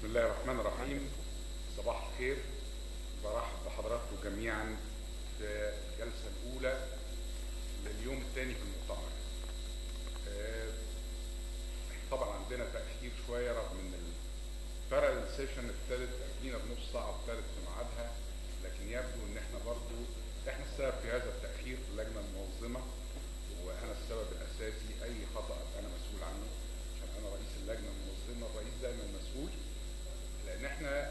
الله الرحمن الرحيم. صباح الخير. برحب بحضراتكم جميعا في الجلسة الأولى لليوم الثاني في المؤتمر. طبعا عندنا تأخير شوية رغم ان البارالل سيشن ابتدت قبلينا بنص ساعة وابتدت في ميعادها، لكن يبدو ان احنا برضو احنا السبب في هذا التأخير، اللجنة المنظمة، وانا السبب الاساسي. اي خطأ انا مسؤول عنه عشان انا رئيس اللجنة المنظمة. الرئيس دايما مسؤول، لان احنا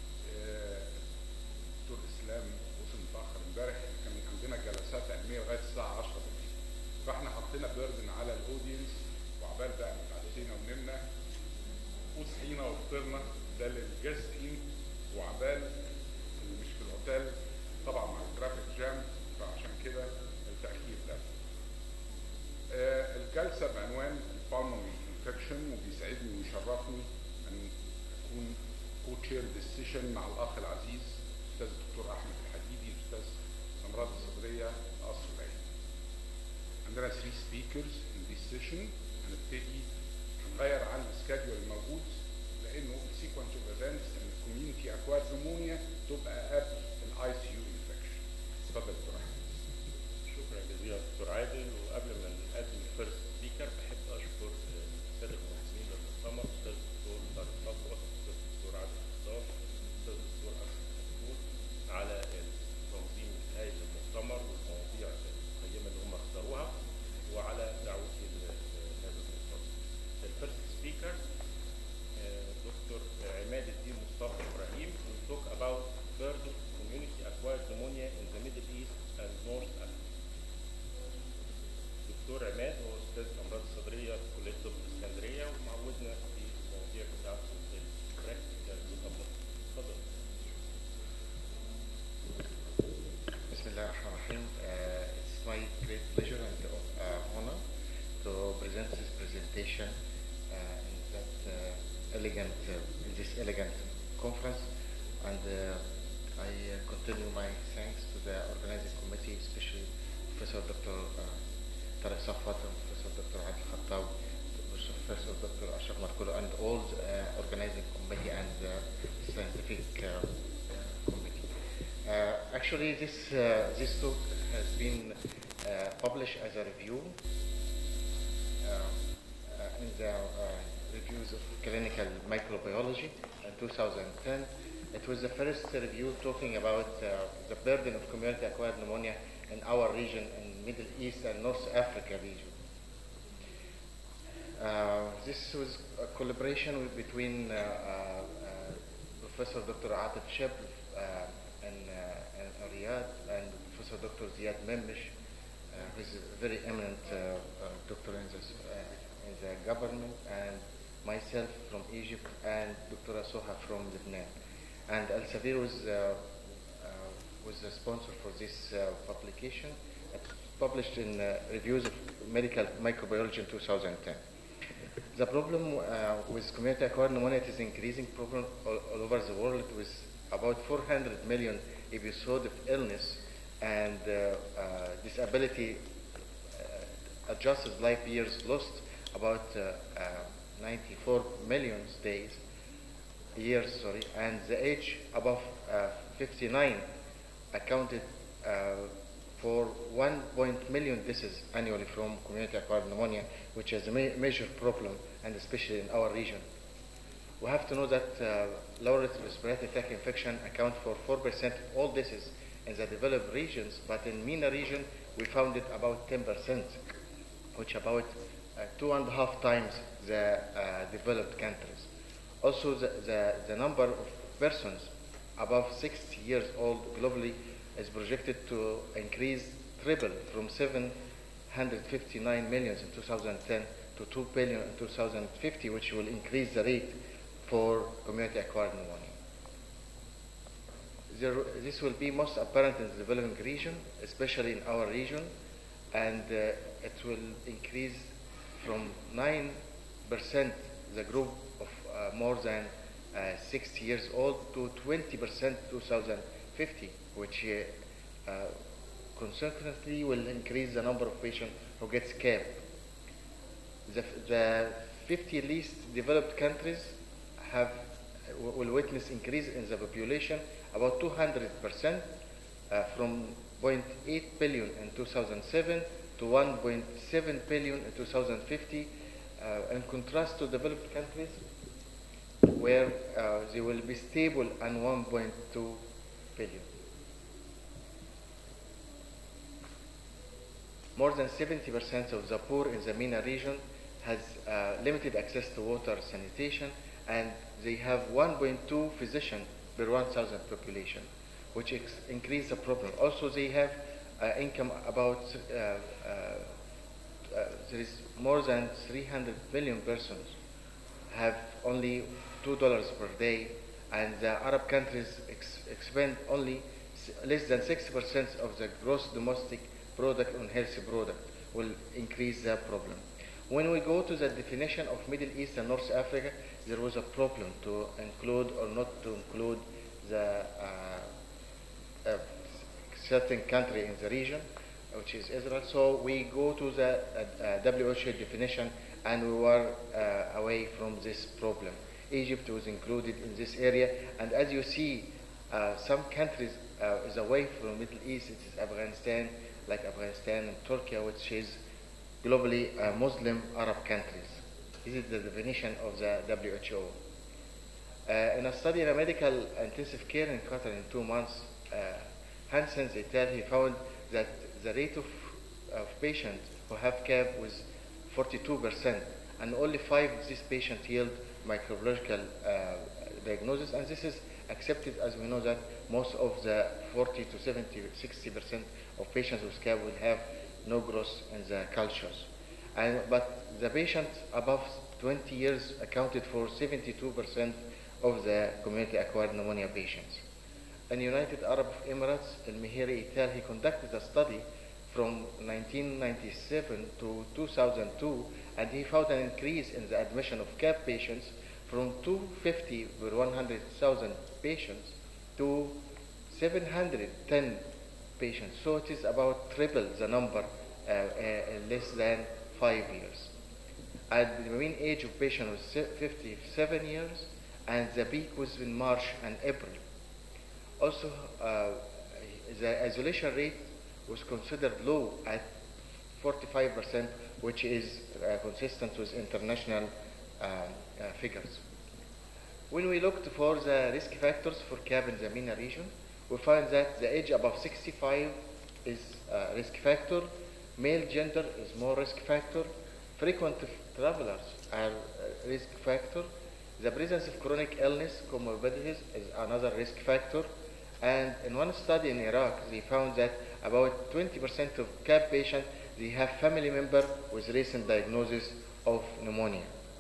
دكتور اسلام وصل متاخر امبارح، كان عندنا جلسات علميه لغايه الساعه 10 بالليل، فاحنا حطينا بيردن على الاودينس، وعبال بقى ما اتعشينا ونمنا وصحينا وفطرنا ده للجاستين، وعبال اللي مش في الاوتيل طبعا مع الترافيك جام، فعشان كده التاخير ده. الجلسه بعنوان البالمونري انفكشن، وبيسعدني ويشرفني ان اكون كوتشير ديسيشن مع الاخ العزيز الاستاذ الدكتور احمد الحديدي، الاستاذ امراض الصدريه قصر العين. عندنا 3 سبيكرز ان ذيس سيشن. هنبتدي هنغير عن السكادول الموجود لانه السيكونس اوف ايفنتس ان الكوميونتي اكواد نمونيا تبقى قبل الاي سي يو انفكشن. اتفضل دكتور احمد. شكرا جزيلا دكتور عادل. وقبل ما نقدم الفيرست سبيكر بحب اشكر الساده المنظمين للمؤتمر، الاستاذ الدكتور طارق صفوت، الاستاذ الدكتور عادل خطاب، الاستاذ الدكتور احمد محمود على التنظيم الهائل للمؤتمر والمواضيع القيمه اللي هم اختاروها، وعلى دعوتي لهذا المؤتمر. الفيرست سبيكر دكتور عماد الدين مصطفى ابراهيم will talk about burden of community acquired pneumonia in the Middle East and North Africa. دكتور عماد هو استاذ امراض الصدريه في كليه الطب الاسكندريه، ومعودنا في المواضيع بتاعته البراكتيكال والابلاغ. اتفضل. بسم الله الرحمن الرحيم. It's my great pleasure and honor to present this presentation in this elegant conference, and I continue my thanks to the organizing committee, especially Professor Dr. Tarek Safwat and Professor Dr. Adil Khattab, Professor Dr. Ashraf Markulo, and all the organizing committee and the scientific committee. Actually, this talk has been published as a review in the reviews of clinical microbiology in 2010. It was the first review talking about the burden of community-acquired pneumonia in our region, in Middle East and North Africa region. This was a collaboration between Professor Dr. Atif Shebl in Riyadh and Professor Dr. Ziad Memmish, who is a very eminent doctor in the government, and myself from Egypt, and Dr. Soha from Lebanon. And Elsevier was the sponsor for this publication. It's published in Reviews of Medical Microbiology in 2010. The problem with community-acquired pneumonia is increasing problem all over the world, with about 400 million episodes of illness and disability, adjusted life years lost, about 94 million years, and the age above 59 accounted for 1 million deaths annually from community-acquired pneumonia, which is a major problem, and especially in our region. We have to know that lower respiratory tract infection account for 4% of all deaths in the developed regions, but in MENA region we found it about 10%, which about 2.5 times the developed countries. Also, the number of persons above 60 years old globally is projected to increase triple from 759 million in 2010 to 2 billion in 2050, which will increase the rate for community-acquired pneumonia. This will be most apparent in the developing region, especially in our region, and it will increase from 9% the group of more than 60 years old to 20% 2050, which consequently will increase the number of patients who get scared. The 50 least developed countries have will witness increase in the population about 200%, from 0.8 billion in 2007 to 1.7 billion in 2050, in contrast to developed countries where they will be stable at 1.2 billion. More than 70% of the poor in the MENA region has limited access to water sanitation, and they have 1.2 physicians per 1,000 population, which increase the problem. Also, they have income about, there is more than 300 million persons have only $2 per day, and the Arab countries expend only less than 6% of the gross domestic product on healthy product, will increase the problem. When we go to the definition of Middle East and North Africa, there was a problem to include or not to include the certain country in the region, which is Israel. So we go to the WHO definition, and we were away from this problem. Egypt was included in this area, and as you see, some countries is away from Middle East. It is Afghanistan, like Afghanistan and Turkey, which is globally Muslim Arab countries. This is the definition of the WHO. In a study in a medical intensive care in Qatar in 2 months, Hansen's et al., he found that the rate of patients who have CAP was 42%, and only 5 of these patients yield microbiological diagnosis, and this is accepted, as we know that most of the 40 to 70, 60% of patients with CAP will have no growth in the cultures. But the patients above 20 years accounted for 72% of the community-acquired pneumonia patients. In United Arab Emirates, Al-Mihiri et al., he conducted a study from 1997 to 2002, and he found an increase in the admission of CAP patients from 250 per 100,000 patients to 710 patients. So it is about triple the number in less than 5 years. And the mean age of patient was 57 years, and the peak was in March and April. Also, the isolation rate was considered low at 45%, which is consistent with international figures. When we looked for the risk factors for CAP in the MENA region, we find that the age above 65 is a risk factor, male gender is more risk factor, frequent travelers are a risk factor, the presence of chronic illness, comorbidities, is another risk factor. And in one study in Iraq, they found that about 20% of CAP patients, they have family member with recent diagnosis of pneumonia.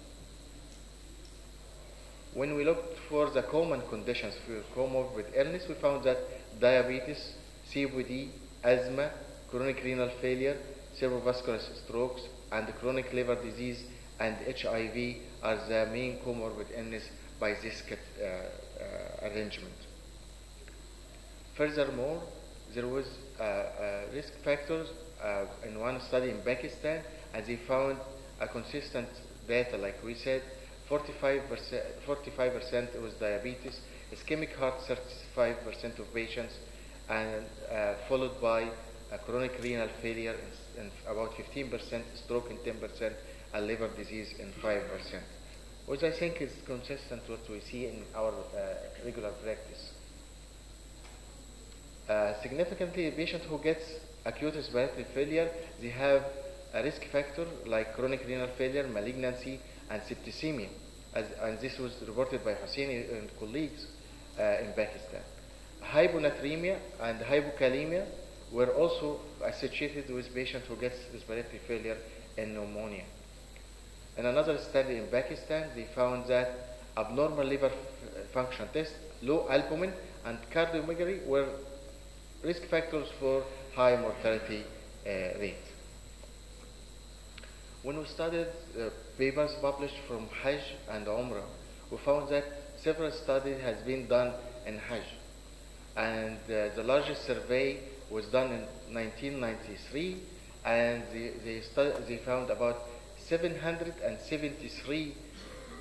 When we looked for the common conditions for comorbid illness, we found that diabetes, COPD, asthma, chronic renal failure, cerebrovascular strokes, and chronic liver disease and HIV are the main comorbid illness by this arrangement. Furthermore, there was risk factors in one study in Pakistan, and they found a consistent data, like we said, 45% was diabetes, ischemic heart 35% of patients, and followed by chronic renal failure in about 15%, stroke in 10%, and liver disease in 5%, which I think is consistent with what we see in our regular practice. Significantly, a patient who gets acute respiratory failure, they have a risk factor like chronic renal failure, malignancy, and septicemia, and this was reported by Hosseini and colleagues in Pakistan. Hyponatremia and hypokalemia were also associated with patients who get respiratory failure and pneumonia. In another study in Pakistan, they found that abnormal liver function test, low albumin, and cardiomegaly were risk factors for high mortality rate. When we studied papers published from Hajj and Umrah, we found that several studies has been done in Hajj. And the largest survey was done in 1993, and they found about 773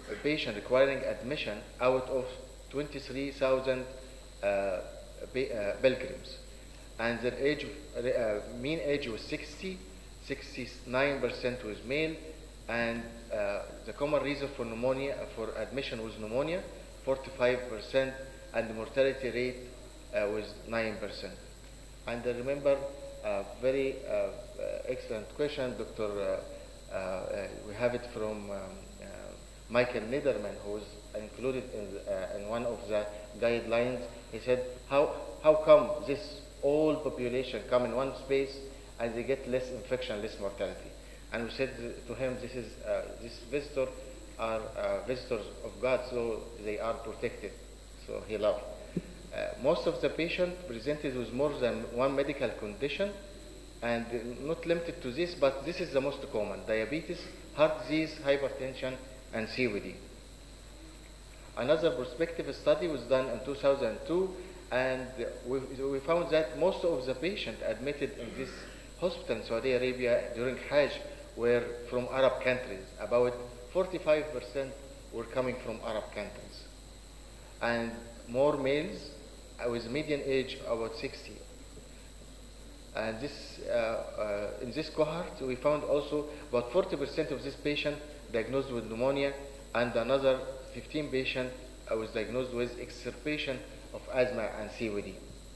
patients requiring admission out of 23,000 pilgrims. And their age, mean age was 60, 69% was male, and the common reason for pneumonia, for admission was pneumonia, 45%, and the mortality rate was 9%. And remember, very excellent question, Dr. We have it from Michael Niederman, who was included in one of the guidelines. He said, how come this all population come in one space and they get less infection, less mortality? And we said to him, this visitor are visitors of God, so they are protected. So he laughed. Most of the patients presented with more than one medical condition, and not limited to this, but this is the most common: diabetes, heart disease, hypertension, and COPD. Another prospective study was done in 2002, and we found that most of the patients admitted in this hospital in Saudi Arabia during Hajj were from Arab countries. About 45% were coming from Arab countries, and more males with median age about 60. And this, in this cohort, we found also about 40% of this patient diagnosed with pneumonia, and another 15 patient was diagnosed with exacerbation of asthma and COPD.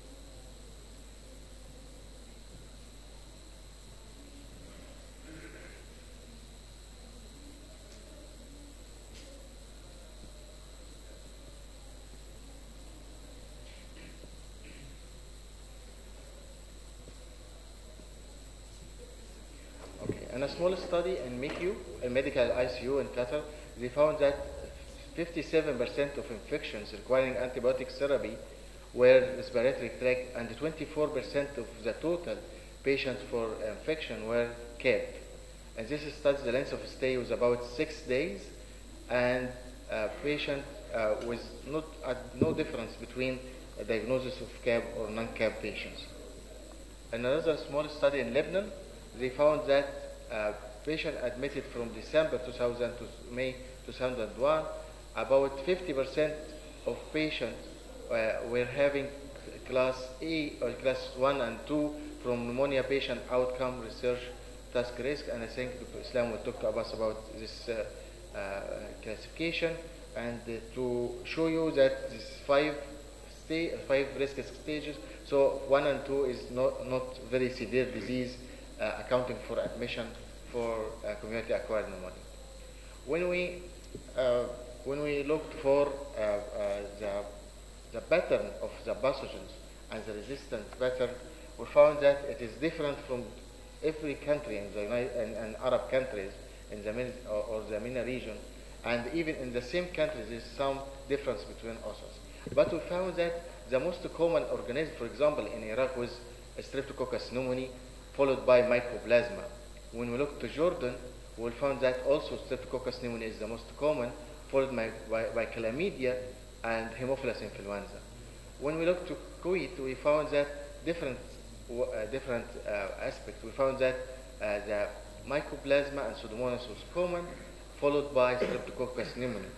In a small study in MICU, a medical ICU in Qatar, they found that 57% of infections requiring antibiotic therapy were respiratory tract, and 24% of the total patients for infection were CAP. And this study, the length of stay was about 6 days, and patient with no difference between a diagnosis of CAP or non-CAP patients. In another small study in Lebanon, they found that patient admitted from December 2000 to May 2001, about 50% of patients were having class A or class 1 and 2 from pneumonia patient outcome research task risk, and I think Dr. Islam will talk to us about this classification, and to show you that these five risk stages, so 1 and 2 is not very severe disease, accounting for admission for community-acquired pneumonia. When we looked for the pattern of the pathogens and the resistant pattern, we found that it is different from every country in the Arab countries in the the MENA region, and even in the same countries there is some difference between authors. But we found that the most common organism, for example, in Iraq was Streptococcus pneumoniae, followed by Mycoplasma. When we look to Jordan, we found that also Streptococcus pneumoniae is the most common, followed by Chlamydia and Haemophilus influenza. When we look to Kuwait, we found that different aspects. We found that the Mycoplasma and Pseudomonas was common, followed by Streptococcus pneumoniae.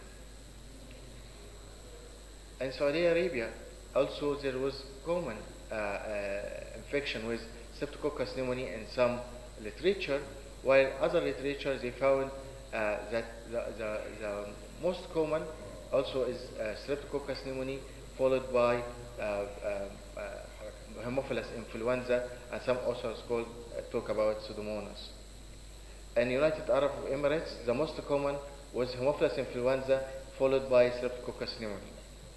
In Saudi Arabia, also there was common infection with Streptococcus pneumoniae in some literature, while other literature they found that the most common also is Streptococcus pneumoniae, followed by Haemophilus influenza, and some authors talk about Pseudomonas. In United Arab Emirates, the most common was Haemophilus influenza, followed by Streptococcus pneumoniae.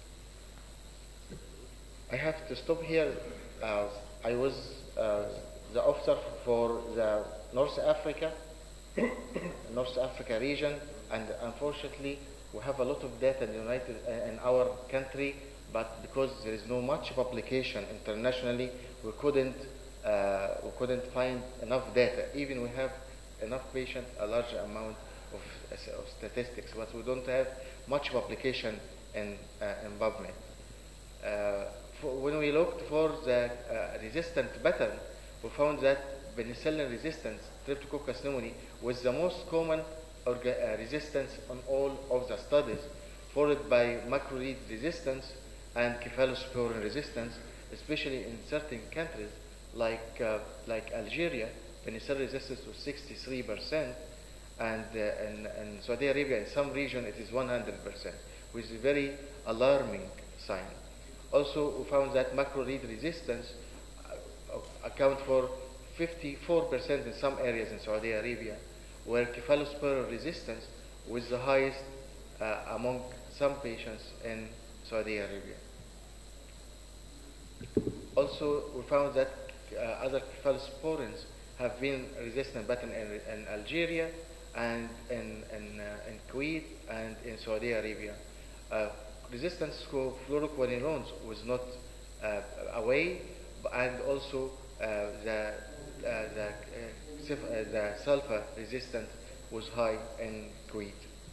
I have to stop here. I was the officer for the North Africa region, and unfortunately we have a lot of data in our country, but because there is no much publication internationally, we couldn't find enough data. Even we have enough patients, a large amount of statistics, but we don't have much publication in PubMed. When we looked for the resistant pattern, we found that penicillin resistant Streptococcus pneumoniae was the most common resistance on all of the studies, followed by macrolide resistance and cephalosporin resistance, especially in certain countries like Algeria. Penicillin resistance was 63%, and in Saudi Arabia, in some region, it is 100%, which is a very alarming sign. Also, we found that macrolide resistance account for 54% in some areas in Saudi Arabia, where cephalosporin resistance was the highest among some patients in Saudi Arabia. Also, we found that other cephalosporins have been resistant, but in Algeria and in Kuwait and in Saudi Arabia. Resistance to fluoroquinolones was not away, and also the sulfur resistance was high in Kuwait.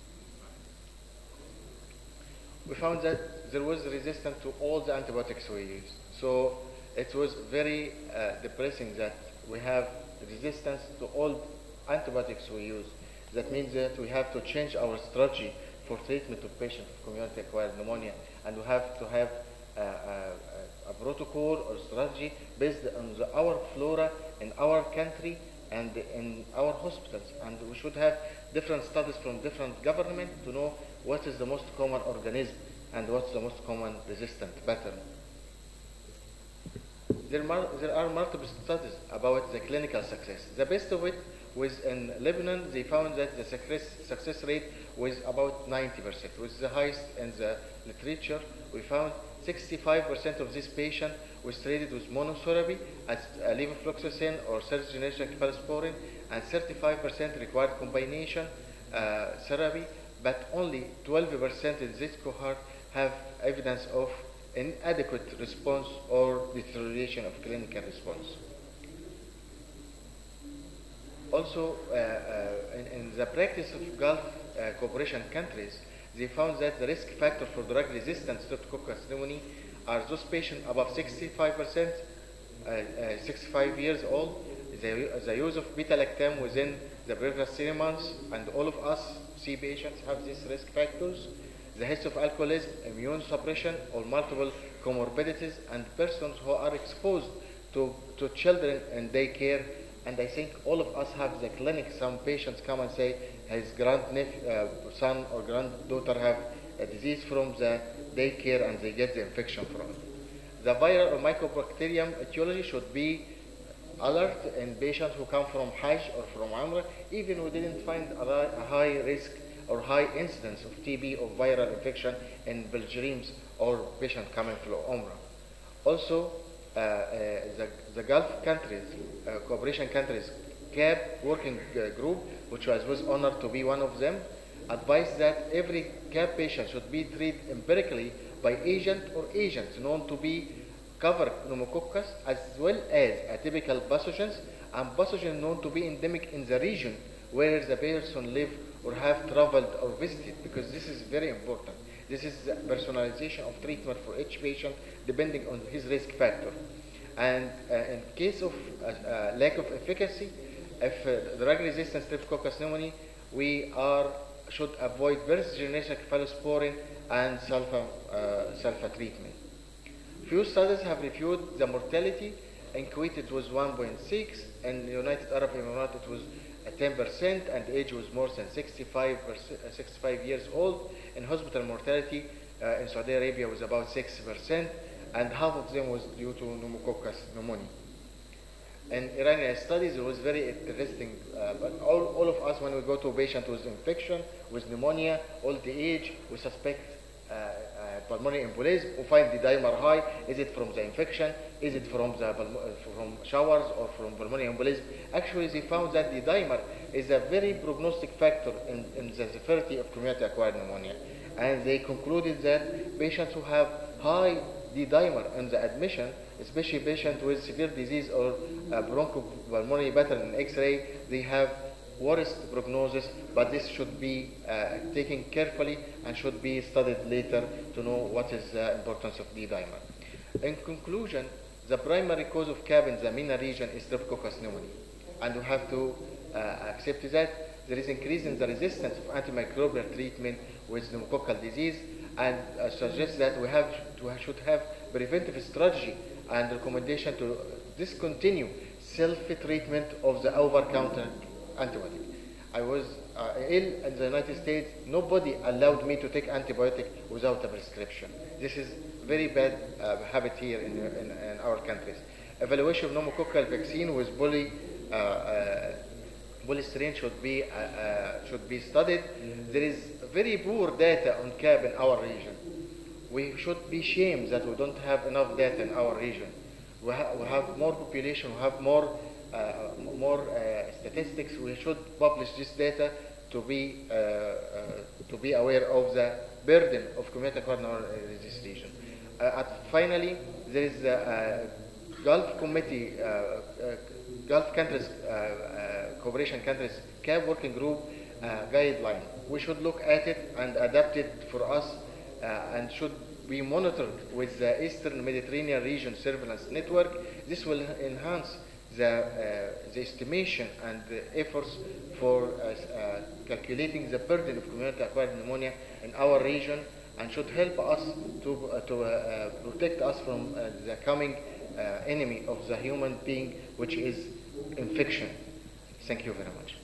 We found that there was resistance to all the antibiotics we used. So it was very depressing that we have resistance to all antibiotics we use. That means that we have to change our strategy for treatment of patients with community-acquired pneumonia, and we have to have a protocol or strategy based on our flora in our country and in our hospitals. And we should have different studies from different governments to know what is the most common organism and what's the most common resistant pattern. There are multiple studies about the clinical success. The best of it was in Lebanon. They found that the success rate was about 90%, which is the highest in the literature. We found 65% of this patient was treated with monotherapy as levofloxacin or third generation cephalosporin, and 35% required combination therapy, but only 12% in this cohort have evidence of inadequate response or deterioration of clinical response. Also, in the practice of Gulf cooperation countries, they found that the risk factor for drug-resistant Streptococcus pneumoniae are those patients above 65%, 65 years old, the use of beta-lactam within the previous 3 months, and all of us see patients have these risk factors, the history of alcoholism, immune suppression, or multiple comorbidities, and persons who are exposed to children in daycare. And I think all of us have the clinic. Some patients come and say his son or granddaughter have a disease from the daycare, and they get the infection from it. The viral or mycobacterium etiology should be alert in patients who come from Hajj or from Umrah, even we didn't find a high risk or high incidence of TB or viral infection in pilgrims or patients coming from Umrah. Also, the Gulf countries, cooperation countries, CAB working group, which I was honored to be one of them, advised that every CAB patient should be treated empirically by agent or agents known to be cover pneumococcus, as well as atypical pathogens and pathogens known to be endemic in the region where the person live or have traveled or visited, because this is very important. This is the personalization of treatment for each patient depending on his risk factor. And in case of lack of efficacy, if drug-resistant Streptococcus pneumoniae, we should avoid first generation cephalosporin and sulfa treatment. Few studies have reviewed the mortality. In Kuwait it was 1.6, in the United Arab Emirates it was 10%, and age was more than 65 years old. In hospital mortality in Saudi Arabia was about 6%, and half of them was due to pneumococcus pneumonia. In Iranian studies, it was very interesting. But all of us, when we go to a patient with infection, with pneumonia, old age, we suspect pulmonary embolism. We find the dimer high. Is it from the infection? Is it from showers or from pulmonary embolism? Actually, they found that the dimer is a very prognostic factor in the severity of community-acquired pneumonia. And they concluded that patients who have high D-dimer in the admission, especially patients with severe disease or bronchopulmonary pattern in X-ray, they have worst prognosis, but this should be taken carefully and should be studied later to know what is the importance of D-dimer. In conclusion, the primary cause of CAB in the MENA region is Streptococcus pneumoniae, and we have to accept that. there is increase in the resistance of antimicrobial treatment with pneumococcal disease, and suggests that we should have preventive strategy and recommendation to discontinue self-treatment of the over-counter antibiotic. I was ill in the United States. Nobody allowed me to take antibiotic without a prescription. This is very bad habit here in our countries. Evaluation of pneumococcal vaccine with polystyrene should be studied. There is very poor data on CAP in our region. We should be ashamed that we don't have enough data in our region. We have more population, we have more statistics. We should publish this data to be aware of the burden of community-acquired pneumonia in this region. Finally, there is a Gulf Committee, Gulf countries, cooperation countries, CAP working group guideline. We should look at it and adapt it for us, and should be monitored with the Eastern Mediterranean region surveillance network. This will enhance the estimation and the efforts for calculating the burden of community-acquired pneumonia in our region, and should help us to protect us from the coming enemy of the human being, which is infection. Thank you very much.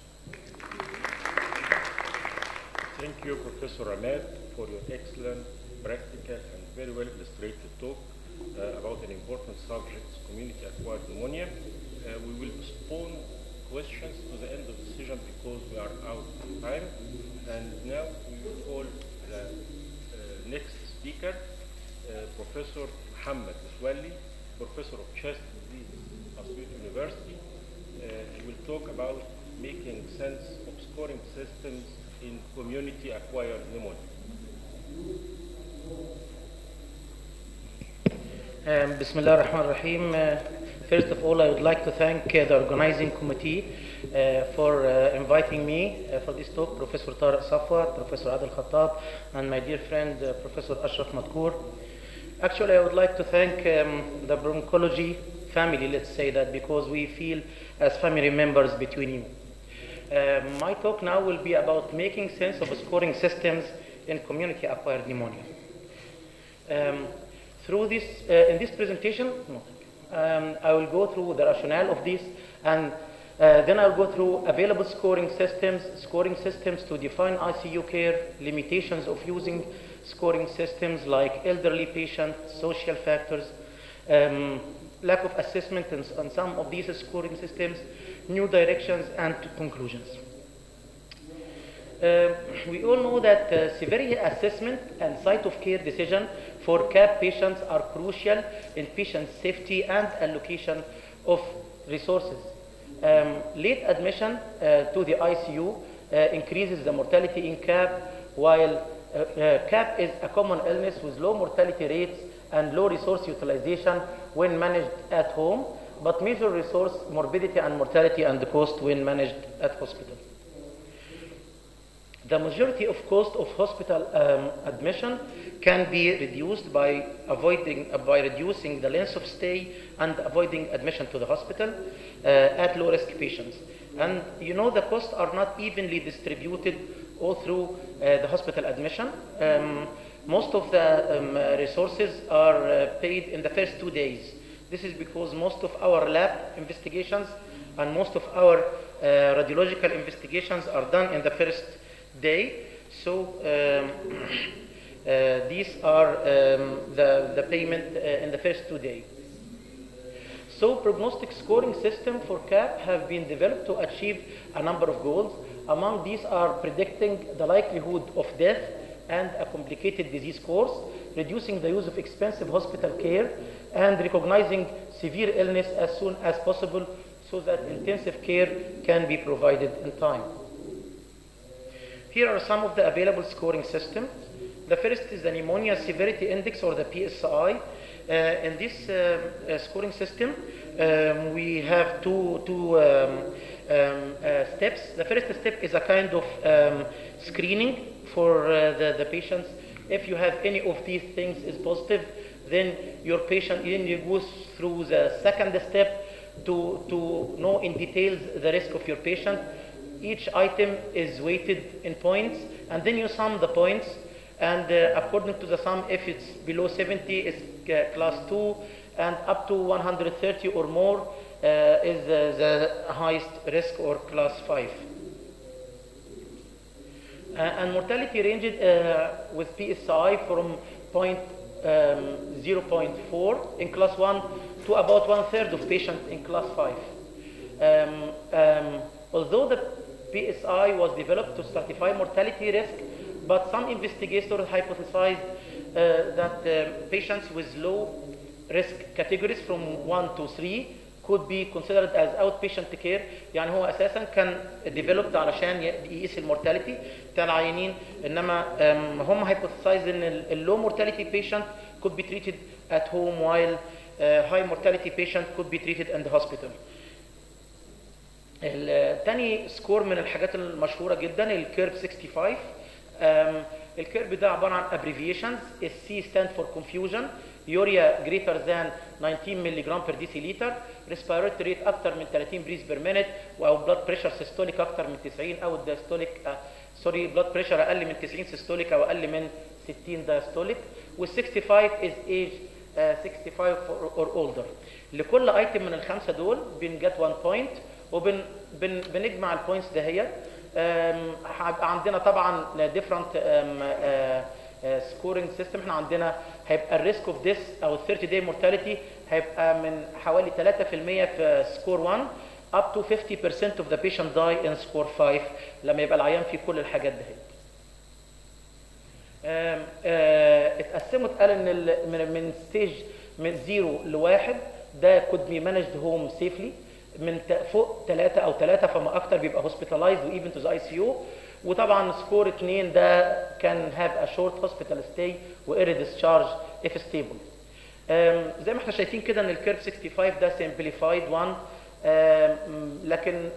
Thank you, Professor Ahmed, for your excellent, practical, and very well illustrated talk about an important subject, community-acquired pneumonia. We will postpone questions to the end of the session because we are out of time. And now we will call the next speaker, Professor Mohammed Miswali, Professor of Chest Disease at Assyut University. He will talk about making sense of scoring systems in community-acquired pneumonia. Bismillah ar-Rahman ar-Rahim. First of all, I would like to thank the organizing committee for inviting me for this talk, Professor Tariq Safwat, Professor Adel Khattab, and my dear friend, Professor Ashraf Madkour. Actually, I would like to thank the bronchology family, let's say that, because we feel as family members between you. My talk now will be about making sense of scoring systems in community-acquired pneumonia. Through this, in this presentation, I will go through the rationale of this, and then I'll go through available scoring systems to define ICU care, limitations of using scoring systems like elderly patients, social factors, lack of assessment on some of these scoring systems, new directions, and conclusions. We all know that severity assessment and site of care decision for CAP patients are crucial in patient safety and allocation of resources. Late admission to the ICU increases the mortality in CAP, while CAP is a common illness with low mortality rates and low resource utilization when managed at home, but major resource morbidity and mortality and cost when managed at hospital. The majority of cost of hospital admission can be reduced by reducing the length of stay and avoiding admission to the hospital at low-risk patients. And you know, the costs are not evenly distributed all through the hospital admission. Most of the resources are paid in the first 2 days. This is because most of our lab investigations and most of our radiological investigations are done in the first day. So these are the payment in the first 2 days. So prognostic scoring system for CAP have been developed to achieve a number of goals. Among these are predicting the likelihood of death and a complicated disease course, reducing the use of expensive hospital care, and recognizing severe illness as soon as possible so that intensive care can be provided in time. Here are some of the available scoring systems. The first is the Pneumonia Severity Index, or the PSI. In this scoring system, we have two steps. The first step is a kind of screening for the patients. If you have any of these things is positive, then your patient goes through the second step to know in details the risk of your patient. each item is weighted in points, and then you sum the points, and according to the sum, if it's below 70, it's class 2, and up to 130 or more is the highest risk, or class 5. And mortality ranged with PSI from 0.4 in class 1 to about 1/3 of patients in class 5. Although the PSI was developed to stratify mortality risk, but some investigators hypothesized that patients with low risk categories from 1 to 3 could be considered as outpatient care. يعني هو اساسا كان developed علشان يقيس المورتاليتي بتاع العيانين، انما هم hypothesized ان low mortality patient could be treated at home while high mortality patient could be treated in the hospital. الثاني سكور من الحاجات المشهوره جدا الكيرب 65. الكيرب ده عباره عن abbreviations. السي stand for confusion، يوريا greater than 19 ملغ per deciliter، respiratory rate اكتر من 30 بريز بير مينت، او blood pressure systolic اكتر من 90، او diastolic blood pressure اقل من 90 systolic او اقل من 60 diastolic، وال 65 is age 65 or older. لكل ايتم من الخمسه دول بنجت 1 بوينت، وبنجمع البوينتس دهيت. هيبقى عندنا طبعا different scoring system. احنا عندنا هيبقى الريسك اوف ديث او 30 day mortality هيبقى من حوالي 3% في سكور 1 up to 50% of the patient die in score 5 لما يبقى العيان فيه كل الحاجات دهيت. اتقسموا اتقال ان من ستيج من 0 ل1 ده could be managed home safely، من فوق 3 او 3 فما اكتر بيبقى hospitalized و even to the ICU، وطبعا سكور 2 ده كان have a short hospital stay و early discharge if stable. زي ما احنا شايفين كده ان الكيرب 65 ده simplified one، لكن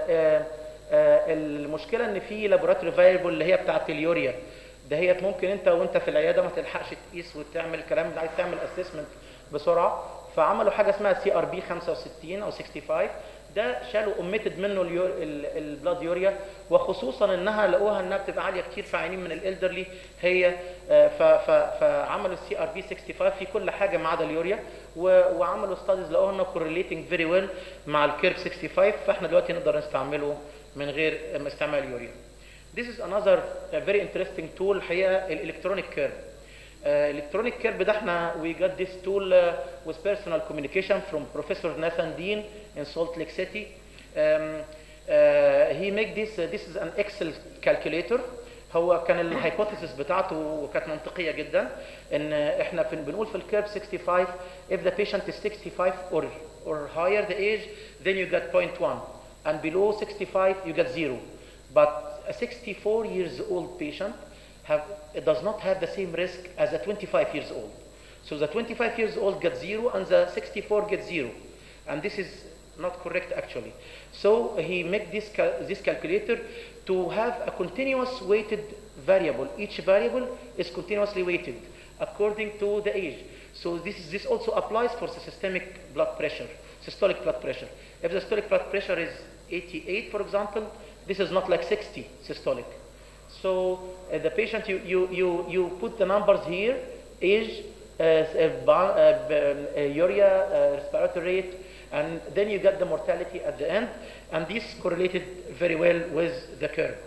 المشكله ان في laboratory variable اللي هي بتاعه اليوريا دهيت ممكن انت وانت في العياده ما تلحقش تقيس وتعمل الكلام ده، عايز تعمل assessment بسرعه، فعملوا حاجه اسمها CRB 65 او 65، ده شالوا omitted منه البلاد يوريا، وخصوصا انها لقوها انها بتبقى عاليه كتير في عيانين من الالدرلي هي، فعملوا CRB 65 في كل حاجه ما عدا اليوريا، وعملوا ستاديز لقوها انه correlating very well مع الكيرب 65، فاحنا دلوقتي نقدر نستعمله من غير استعمال اليوريا. This is another very interesting tool الحقيقه الالكترونيك كيرب. electronic curve ده احنا we got this tool with personal communication from Professor Nathan Dean in Salt Lake City. He make this is an Excel calculator. هو كان الهايبوثيسيس بتاعته كانت منطقيه جدا، ان احنا بنقول في الكيرب 65 if the patient is 65 or higher the age then you get 0.1 and below 65 you get 0, but a 64 years old patient does not have the same risk as a 25 years old. So the 25 years old gets 0 and the 64 gets 0. And this is not correct actually. So he made this calculator to have a continuous weighted variable. Each variable is continuously weighted according to the age. So this also applies for the systemic blood pressure, systolic blood pressure. If the systolic blood pressure is 88, for example, this is not like 60 systolic. So the patient, you put the numbers here, age, urea, respiratory rate, and then you get the mortality at the end, and this correlated very well with the curve.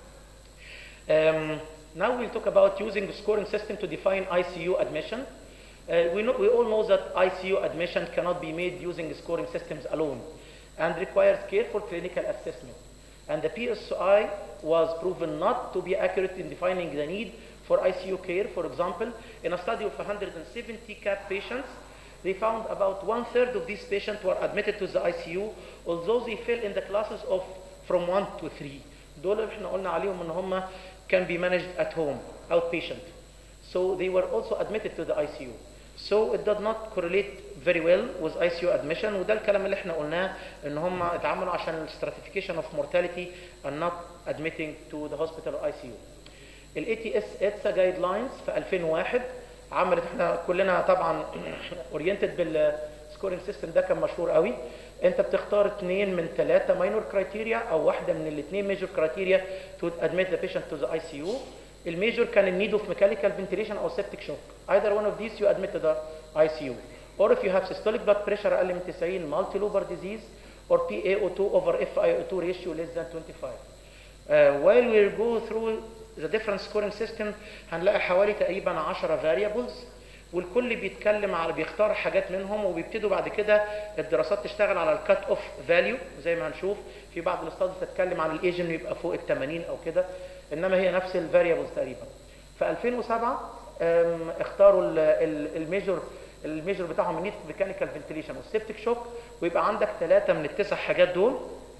Now we'll talk about using the scoring system to define ICU admission. We all know that ICU admission cannot be made using scoring systems alone and requires careful clinical assessment. And the PSI was proven not to be accurate in defining the need for ICU care. For example, in a study of 170 CAP patients, they found about 1/3 of these patients were admitted to the ICU, although they fell in the classes of from 1 to 3. دول احنا قلنا عليهم ان هم can be managed at home, outpatient. So they were also admitted to the ICU. So it did not correlate very well with ICU admission، وده الكلام اللي احنا قلناه ان هم اتعاملوا عشان stratification of mortality and not admitting to the hospital or ICU. ال ATS ETSA guidelines في 2001 عملت، احنا كلنا طبعا oriented بال سكورينج سيستم ده كان مشهور قوي. انت بتختار 2 من 3 ماينور كرايتيريا او واحده من الاثنين ميجور كرايتيريا تو ادميت ذا بيشنت تو ذا اي سي يو. الميجور كان النيد اوف ميكانيكال فنتيليشن او سيبتيك شوك. either one of these you admit to the ICU. or if you have systolic blood pressure اقل من 90 multi lobar disease or PaO2 over FiO2 ratio less than 25. While we go through the different scoring system هنلاقي حوالي تقريبا 10 variables والكل بيتكلم على بيختار حاجات منهم وبيبتدوا بعد كده الدراسات تشتغل على الكات اوف فاليو زي ما هنشوف في بعض الاستاديز تتكلم عن الايج انه يبقى فوق ال 80 او كده، انما هي نفس الفاريبلز تقريبا. في 2007 اختاروا الميجور بتاعهم النيد ميكانيكال فنتيليشن والسيبتيك شوك، ويبقى عندك 3 من ال9 حاجات دول.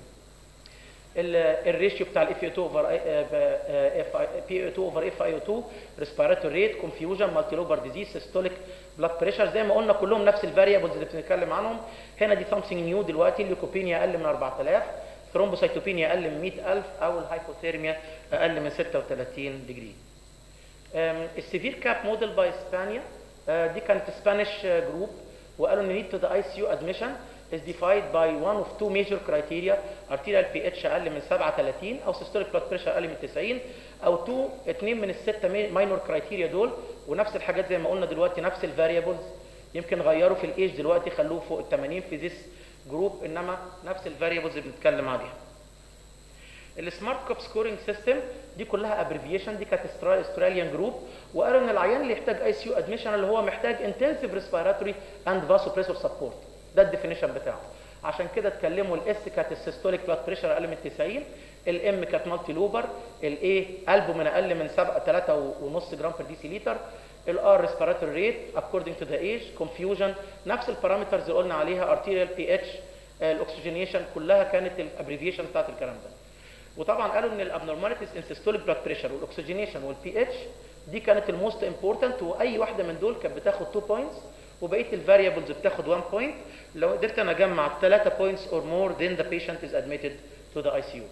الريشيو بتاع الاف اي 2 اوفر بي 2 اوفر اف اي 2 ريسبيراتوري ريت كونفيوجن مالتي لوبر ديزيز سيستوليك بلاد بريشر زي ما قلنا كلهم نفس الفاريبلز اللي بنتكلم عنهم. هنا دي سامثينج نيو دلوقتي، الليوكوبينيا اقل من 4000، ثرومبوسايتوبينيا اقل من 100000 او الهايبوثيرميا اقل من 36 ديجري. السيفير كاب موديل باي اسبانيا دي كانت سبانيش جروب وقالوا ان نيد تو ذا اي سي يو ادميشن is defined by one of two major criteria arterial pH اقل من 37 او systolic blood pressure اقل من 90 او 2 من ال6 minor criteria دول، ونفس الحاجات زي ما قلنا دلوقتي نفس الفاريبلز. يمكن غيروا في الايج دلوقتي خلوه فوق ال 80 في this جروب، انما نفس الفاريبلز اللي بنتكلم عليها. السمارت كوب سكورينج سيستم دي كلها ابريفيشن، دي كانت استراليان جروب، وقالوا ان العيان اللي يحتاج اي سي يو ادميشن اللي هو محتاج انتنسيف ريسبيراتوري اند فاسوبريسور سبورت، ده الديفينيشن بتاعه. عشان كده اتكلموا الاس كانت السيستوليك بلاد بريشر اقل من 90، الام كانت مالتي لوبر، الاي البومين اقل من 3.5 جرام بر ديسي لتر، الار ريسبيراتوري ريت اكوردنج تو ذا ايج، كونفيوجن نفس البارامترز اللي قلنا عليها، ارتيريال بي اتش، الاكسجينيشن، كلها كانت الابريفيشن بتاعت الكلام ده. وطبعا قالوا ان الابنورماليتيز ان سيستوليك بلاد بريشر والاكسجينيشن والبي اتش دي كانت الموست امبورتنت، واي واحده من دول كانت بتاخد 2 بوينتس وبقيه الفاريبلز بتاخد 1 بوينت. لو قدرت انا اجمع 3 بوينتس اور مور then the patient is admitted to the ICU.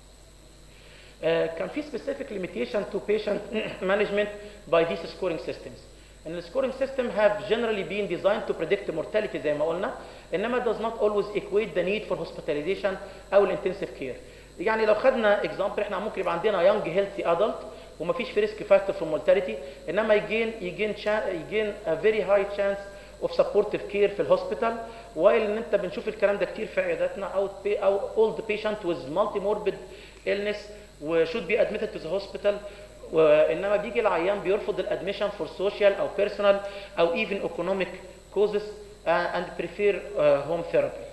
كان في specific limitation to patient management by these scoring systems. And the scoring system have generally been designed to predict mortality زي ما قلنا، انما does not always equate the need for hospitalization او intensive care. يعني لو خدنا example احنا ممكن يبقى عندنا young healthy adult ومفيش في risk factor for mortality، انما يجين a very high chance of supportive care في الهوسبيتال، while ان انت بنشوف الكلام ده كتير في عياداتنا او old patient with multi-morbid illness و should be admitted to the hospital، وانما بيجي العيان بيرفض الادميشن for social او personal او even economic causes and prefer home therapy.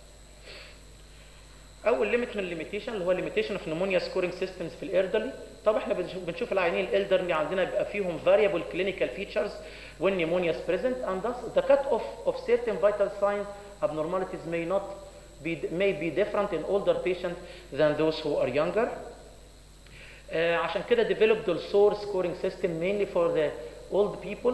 اول ليميت من الليميتيشن اللي هو ليميتيشن اوف نمونيا سكورينج سيستمز في الالدرلي. طبعا احنا بنشوف العيانين الالدرلي عندنا بيبقى فيهم variable clinical features when pneumonia is present, and thus the cut-off of certain vital signs abnormalities may be different in older patients than those who are younger. عشان كده developed the SOAR scoring system mainly for the old people.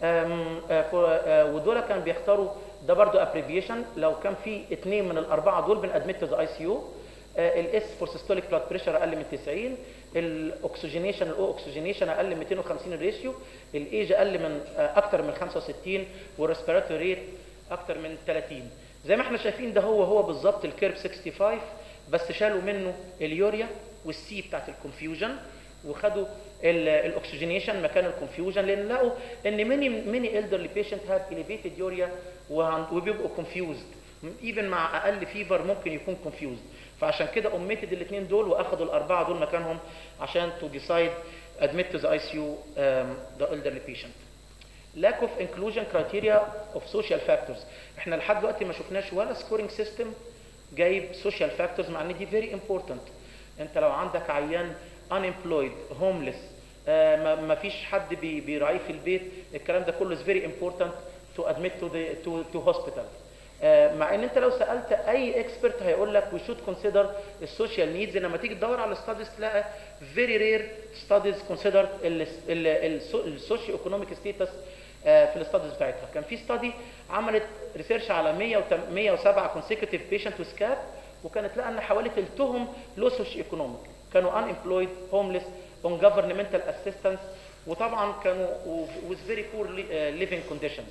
ودول كانوا بيختاروا ده برضو abbreviation، لو كان في 2 من ال4 دول بنadmit to the ICU. الاس فور سيستوليك بلاد بريشر اقل من 90، الاكسجينيشن الاو اكسجينيشن اقل من 250 الريشيو، الايج اقل من اكتر من 65، والريسبيراتوري ريت اكتر من 30. زي ما احنا شايفين ده هو بالظبط الكيرب 65، بس شالوا منه اليوريا والسي بتاعت الكونفيوجن وخدوا الاكسجينيشن مكان الكونفيوجن، لان لقوا ان many elderly patient have elevated urea وبيبقوا confused even مع اقل فيفر ممكن يكون confused. فعشان كده omitted الاثنين دول واخدوا ال4 دول مكانهم عشان to decide admit to the ICU the elderly patient. lack of inclusion criteria of social factors. احنا لحد دلوقتي ما شفناش ولا scoring system جايب social factors، مع ان دي very important. انت لو عندك عيان unemployed homeless ما فيش حد بيراعيه في البيت، الكلام ده كله is very important to admit to hospital. مع ان انت لو سالت اي اكسبرت هيقول لك we should consider السوشيال نيدز، لما تيجي تدور على الستاديز تلاقي very rare studies consider السوشيو ايكونوميك ستيتس في الستاديز بتاعتها. كان في ستادي عملت ريسيرش على 107 consecutive patient with CAP، وكانت لقى ان حوالي ثلثهم لو سوشيو ايكونوميك، كانوا unemployed homeless on governmental assistance، وطبعا كانوا with very poor living conditions.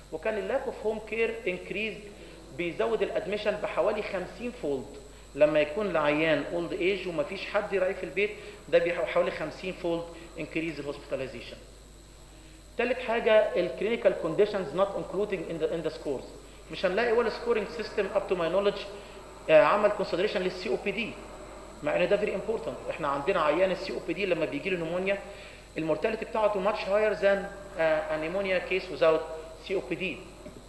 وكان اللاك اوف هوم كير انكريز بيزود الادميشن بحوالي 50 فولد. لما يكون العيان اولد ايج ومفيش حد يراعيه في البيت، ده بحوالي 50 فولد انكريز الهوسبيتاليزيشن. ثالث حاجه الكلينيكال كونديشنز نوت انكلودنج ان ذا سكورز. مش هنلاقي ولا سكورنج سيستم اب تو ماي نولج عمل كونسيدريشن للسي او بي دي، مع ان ده فيري امبورتنت. احنا عندنا عيان السي او بي دي لما بيجي له نمونيا المورتاليتي بتاعته ماتش هاير ذان ان نيمونيا كيس without سي او بي دي.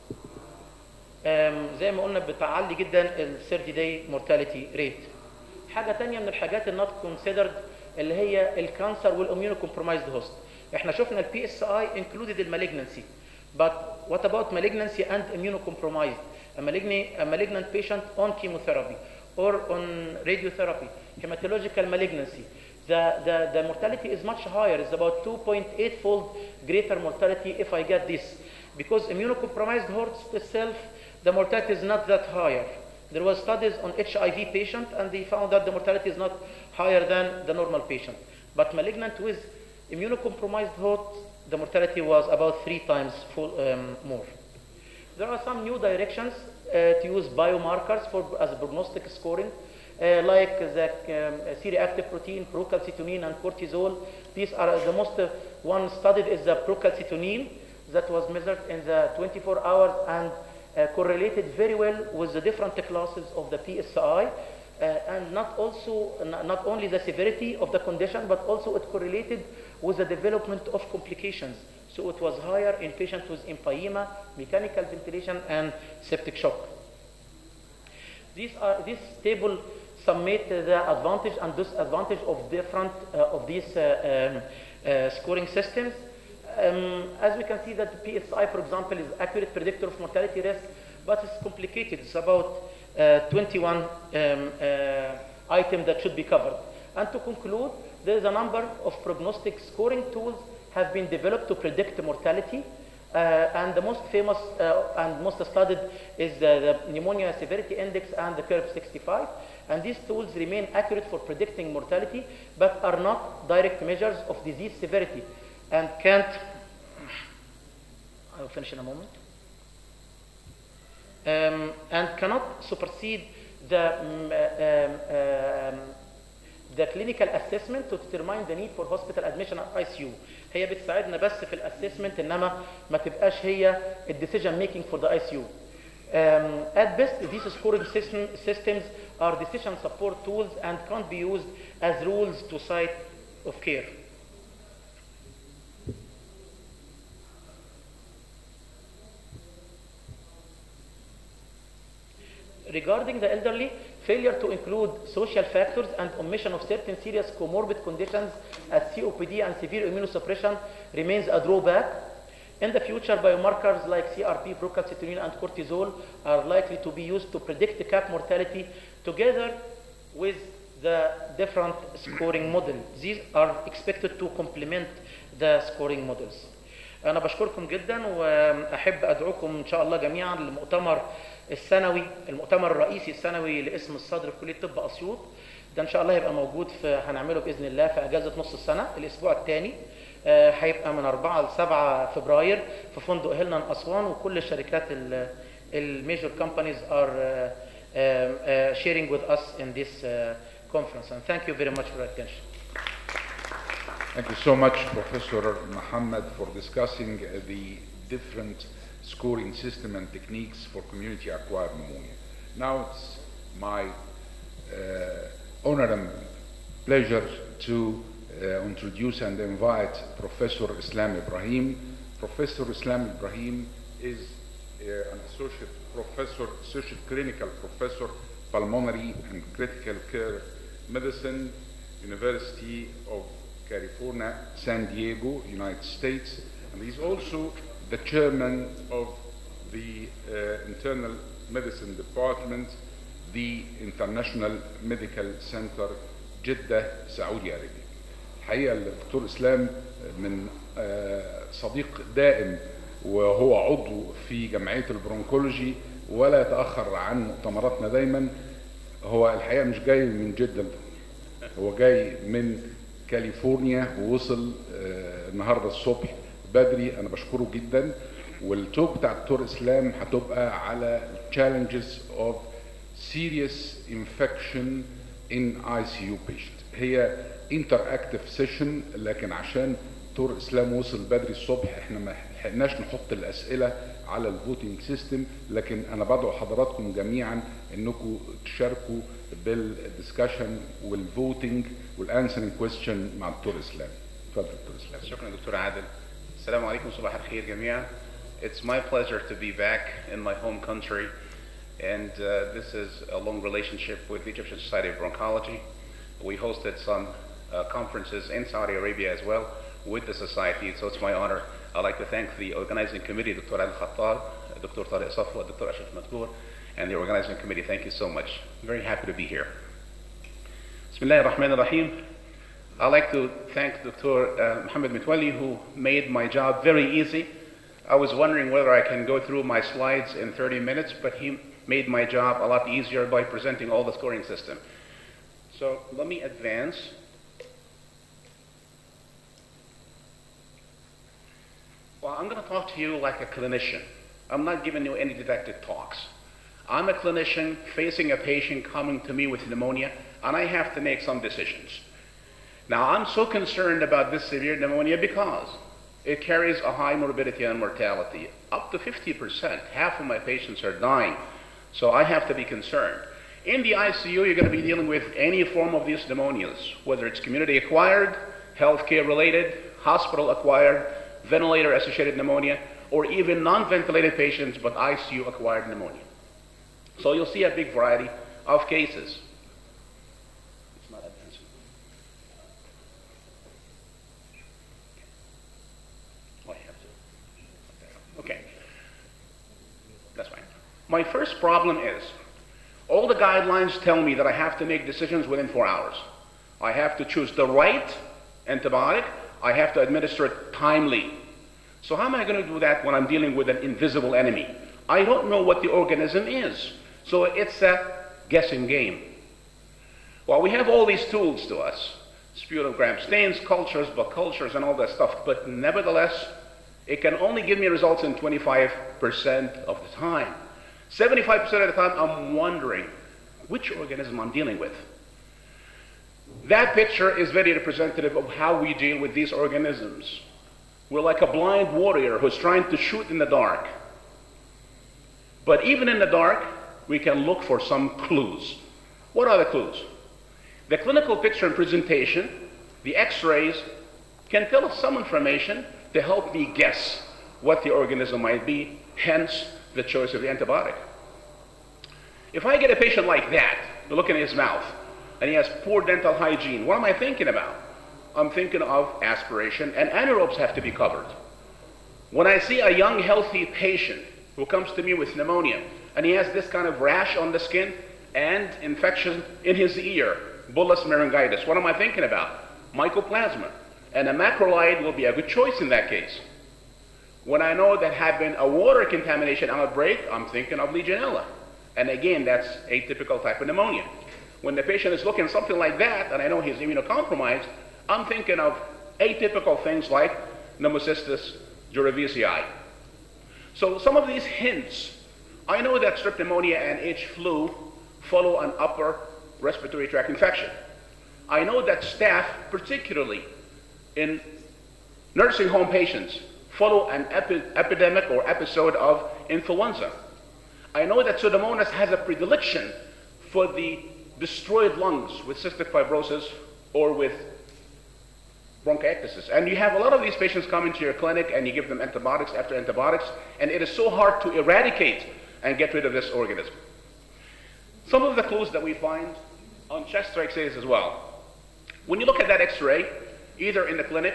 زي ما قلنا بتعلي جدا ال 30 داي مورتاليتي ريت. حاجه ثانيه من الحاجات النوت كونسيدرد اللي هي الكانسر والاميونو كومبرومايزد هوست. احنا شفنا البي اس اي انكلودد المالجنسي، but what about malignancy and immunocompromised? A malignant patient on chemotherapy or on radiotherapy, hematological malignancy, the mortality is much higher. It's about 2.8-fold greater mortality if I get this, because immunocompromised host itself, the mortality is not that higher. There was studies on HIV patient and they found that the mortality is not higher than the normal patient. But malignant with immunocompromised host, the mortality was about 3 times more. There are some new directions to use biomarkers as prognostic scoring, like the C-reactive protein, procalcitonin, and cortisol. These are the most one studied is the procalcitonin that was measured in the 24 hours and correlated very well with the different classes of the PSI. And not only the severity of the condition, but also it correlated with the development of complications. So it was higher in patients with empyema, mechanical ventilation, and septic shock. This table summate the advantage and disadvantage of different of these scoring systems. As we can see that the PSI, for example, is accurate predictor of mortality risk, but it's complicated. It's about 21 items that should be covered. And to conclude, there is a number of prognostic scoring tools have been developed to predict mortality. And the most famous and most studied is the pneumonia severity index and the curve 65. And these tools remain accurate for predicting mortality, but are not direct measures of disease severity and can't, I will finish in a moment, and cannot supersede the clinical assessment to determine the need for hospital admission at ICU. هي بتساعدنا بس في الاسسمنت، انما ما تبقاش هي الديسيجن ميكينج فور ذا ICU. At best, these scoring systems are decision support tools and can't be used as rules to site of care. Regarding the elderly, failure to include social factors and omission of certain serious comorbid conditions as COPD and severe immunosuppression remains a drawback. In the future, biomarkers like CRP, procalcitonin, and cortisol are likely to be used to predict the CAP mortality together with the different scoring models. These are expected to complement the scoring models. أنا بشكركم جدا وأحب أدعوكم إن شاء الله جميعا للمؤتمر السنوي، المؤتمر الرئيسي السنوي لاسم الصدر في كلية طب أسيوط. ده إن شاء الله هيبقى موجود هنعمله بإذن الله في أجازة نص السنة الأسبوع الثاني. هيبقى من 4 ل 7 فبراير في فندق هيلنان أسوان، وكل الشركات الميجور كومبانيز are sharing with us in this conference. And thank you very much for your attention. Thank you so much, Professor Muhammad, for discussing the different scoring system and techniques for community-acquired pneumonia. Now it's my honor and pleasure to introduce and invite Professor Islam Ibrahim. Professor Islam Ibrahim is an associate clinical professor, pulmonary and critical care medicine, University of California, San Diego, United States, and he's also the chairman of the internal medicine department, the International Medical Center, Jeddah, Saudi Arabia. الحقيقة الدكتور إسلام من صديق دائم، وهو عضو في جمعية البرونكولوجي ولا يتأخر عن مؤتمراتنا دايما. هو الحقيقة مش جاي من جدة، هو جاي من كاليفورنيا ووصل النهارده الصبح بدري. انا بشكره جدا والتوك بتاع الدكتور اسلام هتبقى على challenges of serious infection in ICU patient. هي interactive session، لكن عشان دكتور اسلام وصل بدري الصبح احنا ما لحقناش نحط الاسئله على الفوتنج سيستم، لكن انا بدعو حضراتكم جميعا انكم تشاركوا بالدسكشن والفوتنج والانسرنج كويستشن مع الدكتور اسلام. اتفضل دكتور اسلام. شكرا دكتور عادل. السلام عليكم، صباح الخير جميعا. It's my pleasure to be back in my home country, and this is a long relationship with the Egyptian Society of Bronchology. We hosted some conferences in Saudi Arabia as well with the society, so it's my honor. I'd like to thank the organizing committee, Dr. Al-Khattab, Dr. Tariq Safwa, Dr. Ashraf Madkour, and the organizing committee. Thank you so much. Very happy to be here. Bismillah ar-Rahman ar-Rahim. I'd like to thank Dr. Mohammed Mitwali, who made my job very easy. I was wondering whether I can go through my slides in 30 minutes, but he made my job a lot easier by presenting all the scoring system. So let me advance. Well, I'm going to talk to you like a clinician. I'm not giving you any didactic talks. I'm a clinician facing a patient coming to me with pneumonia, and I have to make some decisions. Now, I'm so concerned about this severe pneumonia because it carries a high morbidity and mortality. Up to 50%, half of my patients are dying, so I have to be concerned. In the ICU, you're going to be dealing with any form of these pneumonias, whether it's community-acquired, healthcare-related, hospital-acquired, ventilator-associated pneumonia, or even non-ventilated patients but ICU-acquired pneumonia. So you'll see a big variety of cases. It's not advancing. Oh, I have to. Okay. That's fine. My first problem is, all the guidelines tell me that I have to make decisions within 4 hours. I have to choose the right antibiotic. I have to administer it timely. So how am I going to do that when I'm dealing with an invisible enemy? I don't know what the organism is. So it's a guessing game. Well, we have all these tools to us. Sputogram stains, cultures, blood cultures, and all that stuff. But nevertheless, it can only give me results in 25% of the time. 75% of the time, I'm wondering which organism I'm dealing with. That picture is very representative of how we deal with these organisms. We're like a blind warrior who's trying to shoot in the dark. But even in the dark, we can look for some clues. What are the clues? The clinical picture and presentation, the x-rays, can tell us some information to help me guess what the organism might be, hence the choice of the antibiotic. If I get a patient like that, look in his mouth, and he has poor dental hygiene, what am I thinking about? I'm thinking of aspiration, and anaerobes have to be covered. When I see a young, healthy patient who comes to me with pneumonia, and he has this kind of rash on the skin and infection in his ear, bullous laryngitis, what am I thinking about? Mycoplasma. And a macrolide will be a good choice in that case. When I know that had been a water contamination outbreak, I'm thinking of Legionella. And again, that's atypical type of pneumonia. When the patient is looking something like that, and I know he's immunocompromised, I'm thinking of atypical things like Pneumocystis jirovecii. So some of these hints, I know that strep pneumonia and H. flu follow an upper respiratory tract infection. I know that staph, particularly in nursing home patients, follow an epidemic or episode of influenza. I know that Pseudomonas has a predilection for the destroyed lungs with cystic fibrosis or with bronchiectasis. And you have a lot of these patients come into your clinic and you give them antibiotics after antibiotics, and it is so hard to eradicate and get rid of this organism. Some of the clues that we find on chest x-rays as well. When you look at that x-ray, either in the clinic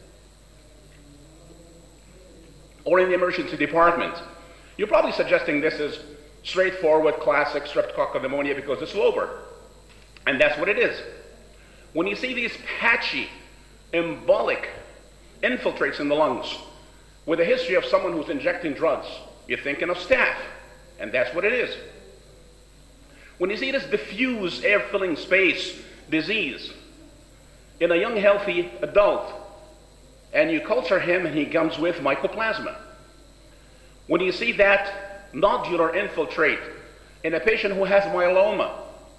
or in the emergency department, you're probably suggesting this is straightforward, classic streptococcal pneumonia because it's lobar. And that's what it is. When you see these patchy, embolic infiltrates in the lungs with a history of someone who's injecting drugs, you're thinking of staph, and that's what it is. When you see this diffuse air-filling space disease in a young, healthy adult, and you culture him and he comes with mycoplasma. When you see that nodular infiltrate in a patient who has myeloma,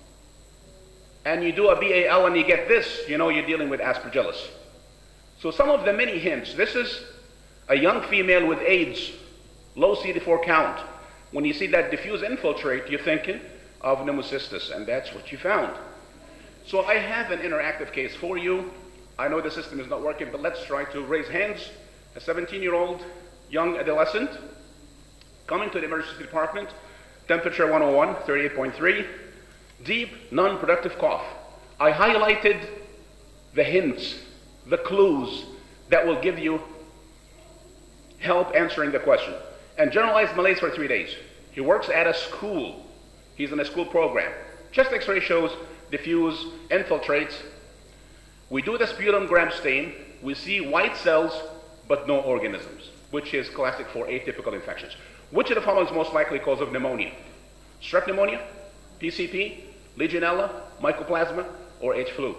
and you do a BAL and you get this, you know you're dealing with aspergillus. So some of the many hints. This is a young female with AIDS, low CD4 count. When you see that diffuse infiltrate, you're thinking of pneumocystis, and that's what you found. So I have an interactive case for you. I know the system is not working, but let's try to raise hands. A 17-year-old young adolescent coming to the emergency department, temperature 101, 38.3, deep, non-productive cough. I highlighted the hints, the clues that will give you help answering the question. And generalized malaise for 3 days. He works at a school. He's in a school program. Chest x-ray shows diffuse infiltrates. We do the sputum gram stain. We see white cells, but no organisms, which is classic for atypical infections. Which of the following is most likely cause of pneumonia? Strep pneumonia, PCP, Legionella, Mycoplasma, or H. flu?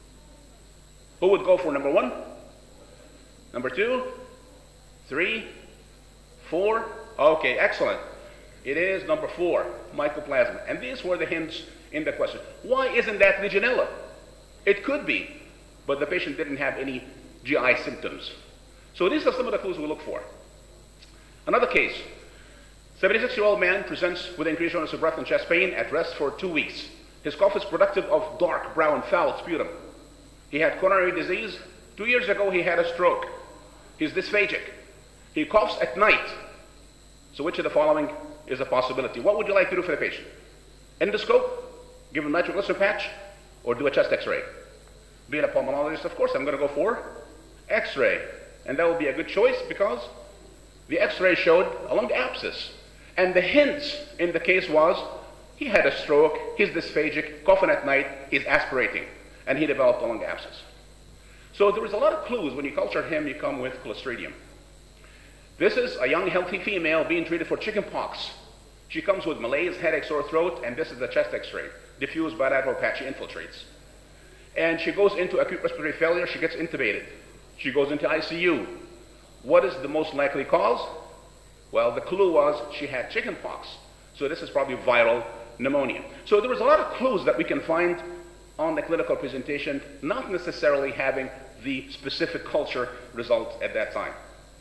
Who would go for number 1? Number 2? 3? 4? Okay, excellent. It is number 4, Mycoplasma. And these were the hints in the question. Why isn't that Legionella? It could be, but the patient didn't have any GI symptoms. So these are some of the clues we look for. Another case. 76-year-old man presents with increased shortness of breath and chest pain at rest for 2 weeks. His cough is productive of dark brown foul sputum. He had coronary disease. 2 years ago he had a stroke. He's dysphagic. He coughs at night. So which of the following is a possibility? What would you like to do for the patient? Endoscope, give him nitroglycerin patch, or do a chest x-ray? Being a pulmonologist, of course, I'm going to go for x-ray. And that will be a good choice because the x-ray showed a lung abscess. And the hints in the case was he had a stroke, he's dysphagic, coughing at night, he's aspirating, and he developed a lung abscess. So there was a lot of clues. When you culture him, you come with Clostridium. This is a young, healthy female being treated for chickenpox. She comes with malaise, headache, sore throat, and this is the chest x-ray, diffuse bilateral patchy infiltrates. And she goes into acute respiratory failure, she gets intubated. She goes into ICU. What is the most likely cause? Well, the clue was she had chickenpox. So this is probably viral pneumonia. So there was a lot of clues that we can find on the clinical presentation, not necessarily having the specific culture result at that time.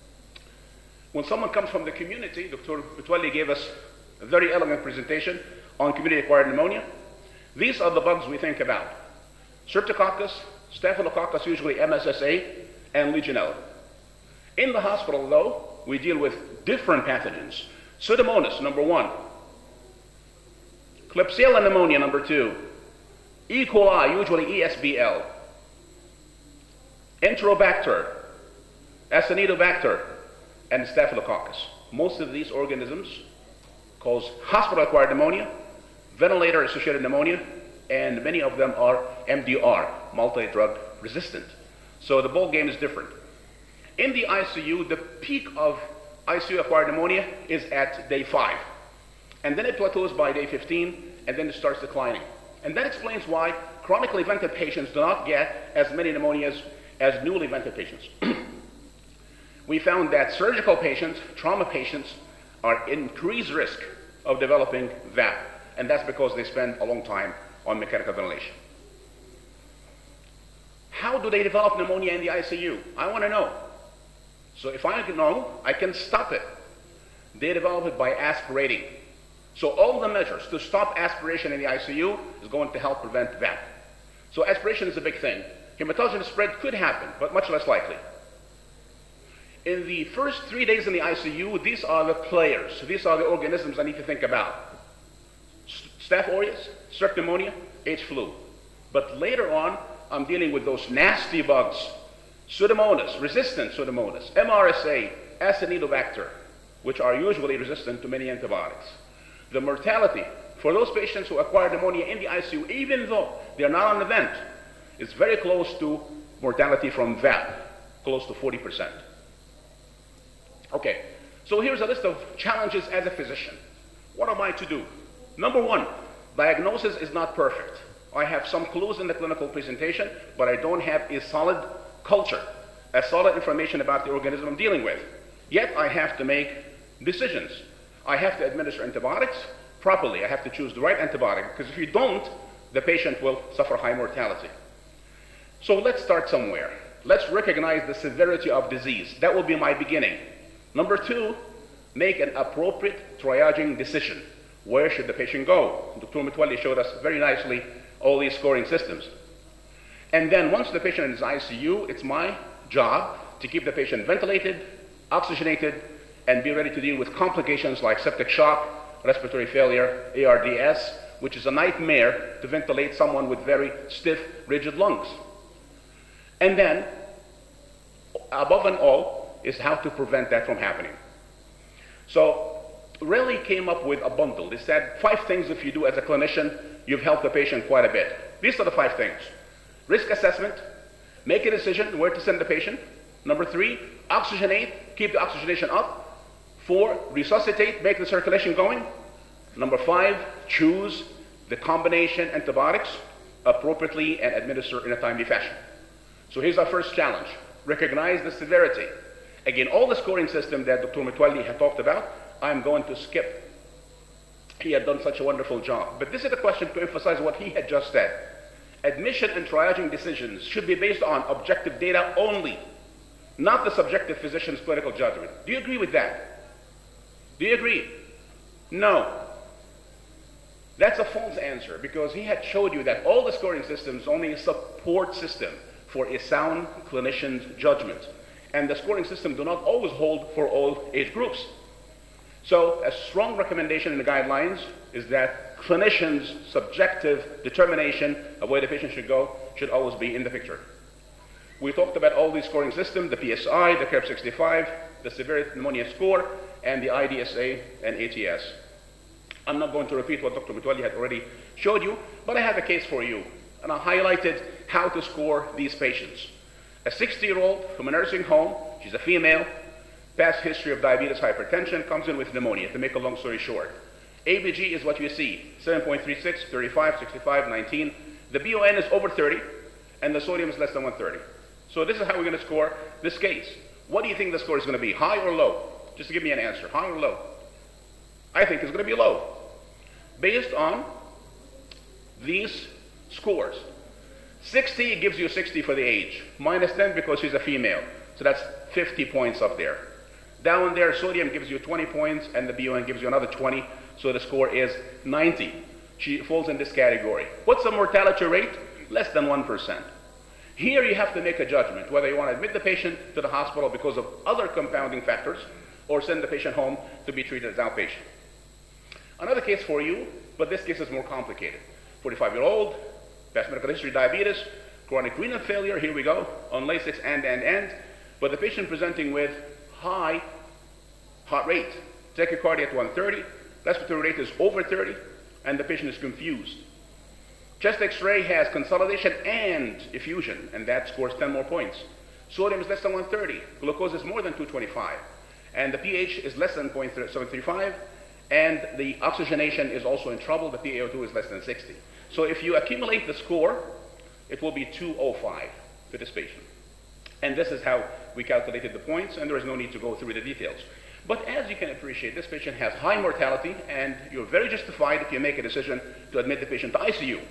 When someone comes from the community, Dr. Mitwalli gave us a very elegant presentation on community-acquired pneumonia. These are the bugs we think about. Streptococcus, Staphylococcus, usually MSSA, and Legionella. In the hospital, though, we deal with different pathogens. Pseudomonas, number 1. Klebsiella pneumonia, number 2. E. coli, usually ESBL. Enterobacter, Acinetobacter, and Staphylococcus. Most of these organisms cause hospital-acquired pneumonia, ventilator-associated pneumonia, and many of them are MDR, multi-drug resistant. So the ball game is different. In the ICU, the peak of ICU-acquired pneumonia is at day 5. And then it plateaus by day 15, and then it starts declining. And that explains why chronically vented patients do not get as many pneumonias as newly vented patients. We found that surgical patients, trauma patients, are increased risk of developing VAP, and that's because they spend a long time on mechanical ventilation. How do they develop pneumonia in the ICU? I want to know. So if I know, I can stop it. They develop it by aspirating. So all the measures to stop aspiration in the ICU is going to help prevent VAP. So aspiration is a big thing. Hematological spread could happen, but much less likely. In the first 3 days in the ICU, these are the players. These are the organisms I need to think about. Staph aureus, strep pneumonia, H. flu. But later on, I'm dealing with those nasty bugs. Pseudomonas, resistant Pseudomonas, MRSA, Acinetobacter, which are usually resistant to many antibiotics. The mortality for those patients who acquire pneumonia in the ICU, even though they're not on the vent, is very close to mortality from VAP, close to 40%. Okay, so here's a list of challenges as a physician. What am I to do? Number 1, diagnosis is not perfect. I have some clues in the clinical presentation, but I don't have a solid culture, a solid information about the organism I'm dealing with. Yet I have to make decisions. I have to administer antibiotics properly. I have to choose the right antibiotic, because if you don't, the patient will suffer high mortality. So let's start somewhere. Let's recognize the severity of disease. That will be my beginning. Number 2, make an appropriate triaging decision. Where should the patient go? Dr. Mitwalli showed us very nicely all these scoring systems. And then once the patient is in ICU, it's my job to keep the patient ventilated, oxygenated, and be ready to deal with complications like septic shock, respiratory failure, ARDS, which is a nightmare to ventilate someone with very stiff, rigid lungs. And then, above and all, is how to prevent that from happening. So, Raleigh came up with a bundle. They said 5 things if you do as a clinician, you've helped the patient quite a bit. These are the 5 things. Risk assessment, make a decision where to send the patient. Number 3, oxygenate, keep the oxygenation up. 4, resuscitate, make the circulation going. Number 5, choose the combination antibiotics appropriately and administer in a timely fashion. So here's our first challenge. Recognize the severity. Again, all the scoring system that Dr. Mitwalli had talked about, I'm going to skip. He had done such a wonderful job. But this is a question to emphasize what he had just said. Admission and triaging decisions should be based on objective data only, not the subjective physician's clinical judgment. Do you agree with that? Do you agree? No. That's a false answer, because he had showed you that all the scoring systems only a support system for a sound clinician's judgment. And the scoring system do not always hold for all age groups. So a strong recommendation in the guidelines is that clinicians' subjective determination of where the patient should go should always be in the picture. We talked about all these scoring systems, the PSI, the CARB 65, the Severe Pneumonia Score, and the IDSA and ATS. I'm not going to repeat what Dr. Mitwalli had already showed you, but I have a case for you. And I highlighted how to score these patients. A 60-year-old from a nursing home, she's a female, past history of diabetes, hypertension, comes in with pneumonia, to make a long story short. ABG is what you see, 7.36, 35, 65, 19. The BON is over 30, and the sodium is less than 130. So this is how we're going to score this case. What do you think the score is going to be, high or low? Just to give me an answer, high or low? I think it's going to be low, based on these scores. 60 gives you 60 for the age, minus 10 because she's a female. So that's 50 points up there. Down there, sodium gives you 20 points, and the BON gives you another 20, so the score is 90. She falls in this category. What's the mortality rate? Less than 1%. Here you have to make a judgment, whether you want to admit the patient to the hospital because of other compounding factors, or send the patient home to be treated as outpatient. Another case for you, but this case is more complicated. 45-year-old, past medical history, diabetes, chronic renal failure, here we go, on Lasix and, but the patient presenting with high heart rate, tachycardia at 130, respiratory rate is over 30, and the patient is confused. Chest x-ray has consolidation and effusion, and that scores 10 more points. Sodium is less than 130, glucose is more than 225, and the pH is less than 0.735, and the oxygenation is also in trouble, the PaO2 is less than 60. So if you accumulate the score, it will be 205 for this patient. And this is how we calculated the points, and there is no need to go through the details. But as you can appreciate, this patient has high mortality, and you're very justified if you make a decision to admit the patient to ICU.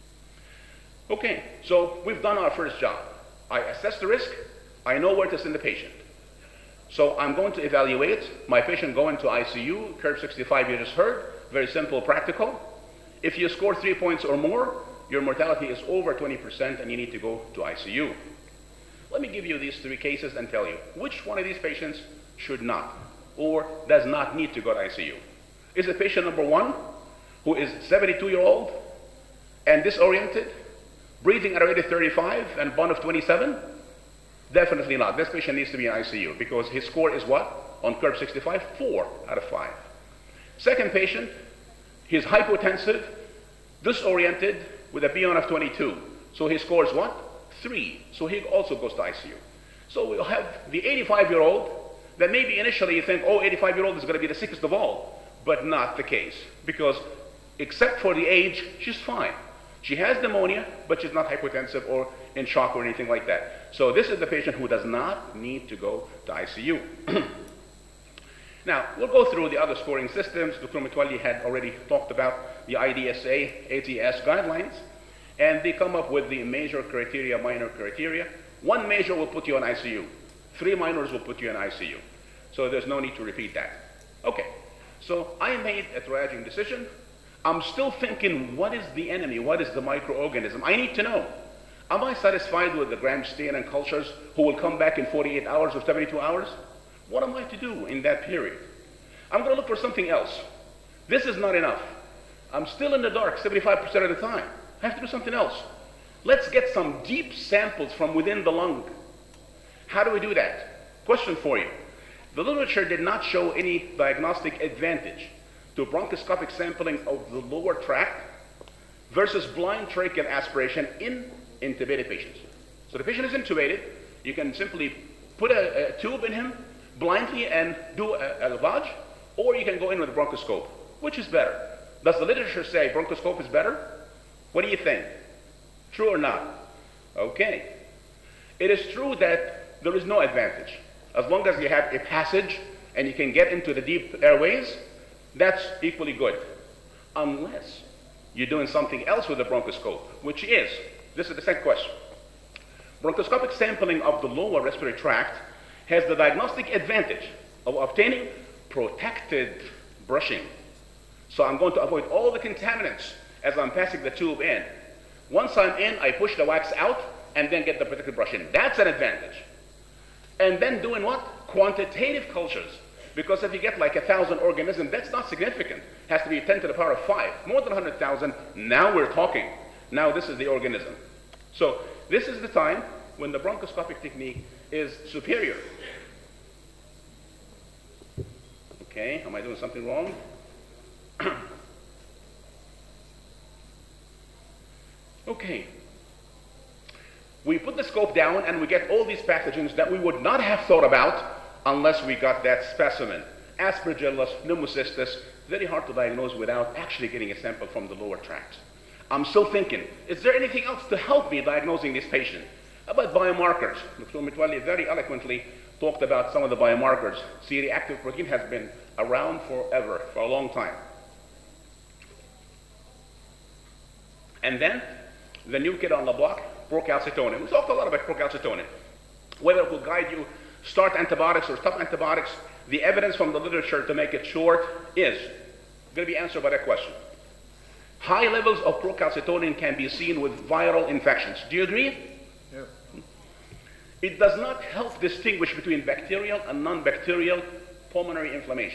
Okay, so we've done our first job. I assess the risk, I know where to send the patient. So I'm going to evaluate my patient going to ICU, CARB 65 you just heard, very simple, practical. If you score 3 points or more, your mortality is over 20% and you need to go to ICU. Let me give you these 3 cases and tell you which one of these patients should not or does not need to go to ICU. Is it patient number 1, who is 72-year-old and disoriented, breathing at a rate of 35 and bond of 27? Definitely not. This patient needs to be in ICU because his score is what? On CARB 65, 4 out of 5. Second patient, he's hypotensive, disoriented with a BON of 22. So his score is what? 3. So he also goes to ICU. So we'll have the 85-year-old that maybe initially you think, oh, 85-year-old is going to be the sickest of all, but not the case, because except for the age, she's fine. She has pneumonia, but she's not hypotensive or in shock or anything like that. So this is the patient who does not need to go to ICU. Now, we'll go through the other scoring systems. Dr. Mitwalli had already talked about the IDSA, ATS guidelines, and they come up with the major criteria, minor criteria. One major will put you on ICU. 3 minors will put you in ICU. So there's no need to repeat that. Okay, so I made a triaging decision. I'm still thinking, what is the enemy? What is the microorganism? I need to know. Am I satisfied with the gram stain and cultures who will come back in 48 hours or 72 hours? What am I to do in that period? I'm going to look for something else. This is not enough. I'm still in the dark 75% of the time. I have to do something else. Let's get some deep samples from within the lung. How do we do that? Question for you. The literature did not show any diagnostic advantage to bronchoscopic sampling of the lower tract versus blind tracheal aspiration in intubated patients. So the patient is intubated. You can simply put a tube in him blindly and do a lavage, or you can go in with a bronchoscope. Which is better? Does the literature say bronchoscope is better? What do you think? True or not? Okay. It is true that there is no advantage. As long as you have a passage and you can get into the deep airways, that's equally good. Unless you're doing something else with the bronchoscope, which is, this is the second question. Bronchoscopic sampling of the lower respiratory tract has the diagnostic advantage of obtaining protected brushing. So I'm going to avoid all the contaminants as I'm passing the tube in. Once I'm in, I push the wax out and then get the protected brushing. That's an advantage. And then doing what? Quantitative cultures. Because if you get like 1,000 organisms, that's not significant. It has to be 10 to the power of 5. More than 100,000, now we're talking. Now this is the organism. So this is the time when the bronchoscopic technique is superior. Okay, am I doing something wrong? Okay. We put the scope down and we get all these pathogens that we would not have thought about unless we got that specimen. Aspergillus, pneumocystis, very hard to diagnose without actually getting a sample from the lower tract. I'm still thinking, is there anything else to help me diagnosing this patient? About biomarkers. Dr. Mitwalli very eloquently talked about some of the biomarkers. C-reactive protein has been around forever, for a long time. And then, the new kid on the block, procalcitonin. We talked a lot about procalcitonin. Whether it will guide you start antibiotics or stop antibiotics, the evidence from the literature, to make it short, is going to be answered by that question. High levels of procalcitonin can be seen with viral infections. Do you agree? Yeah. It does not help distinguish between bacterial and non-bacterial pulmonary inflammation.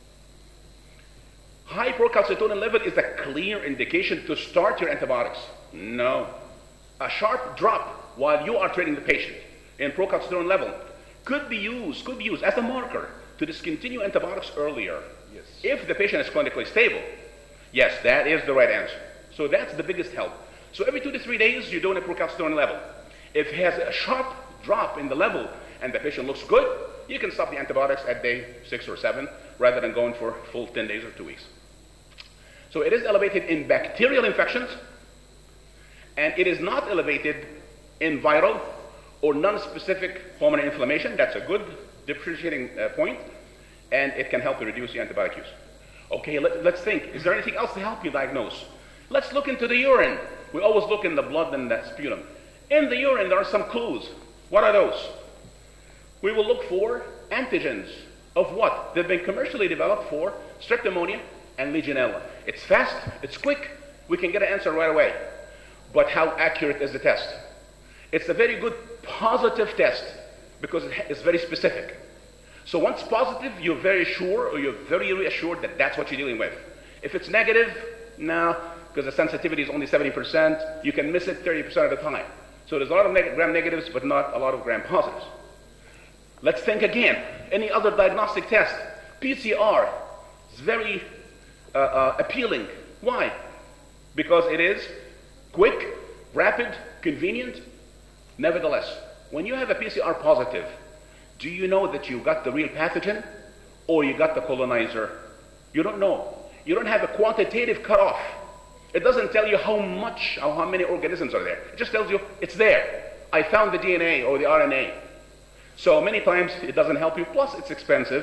High procalcitonin level is a clear indication to start your antibiotics. No. A sharp drop while you are treating the patient in procalcitonin level could be used as a marker to discontinue antibiotics earlier. Yes. If the patient is clinically stable. Yes, that is the right answer. So that's the biggest help. So every 2 to 3 days, you're doing a procalcitonin level. If it has a sharp drop in the level and the patient looks good, you can stop the antibiotics at day 6 or 7 rather than going for full 10 days or 2 weeks. So it is elevated in bacterial infections, and it is not elevated in viral or non-specific pulmonary inflammation. That's a good differentiating point, and it can help to reduce the antibiotic use. Okay, let's think. Is there anything else to help you diagnose? Let's look into the urine. We always look in the blood and the sputum. In the urine, there are some clues. What are those? We will look for antigens of what? They've been commercially developed for strep pneumonia and Legionella. It's fast, it's quick, we can get an answer right away. But how accurate is the test? It's a very good positive test because it's very specific. So once positive, you're very sure, or you're very reassured that that's what you're dealing with. If it's negative, no, because the sensitivity is only 70%, you can miss it 30% of the time. So there's a lot of gram negatives, but not a lot of gram positives. Let's think again. Any other diagnostic test? PCR is very appealing. Why? Because it is quick, rapid, convenient. Nevertheless, when you have a PCR positive, do you know that you got the real pathogen or you got the colonizer? You don't know. You don't have a quantitative cutoff. It doesn't tell you how many organisms are there. It just tells you it's there. I found the DNA or the RNA. So many times it doesn't help you, plus it's expensive,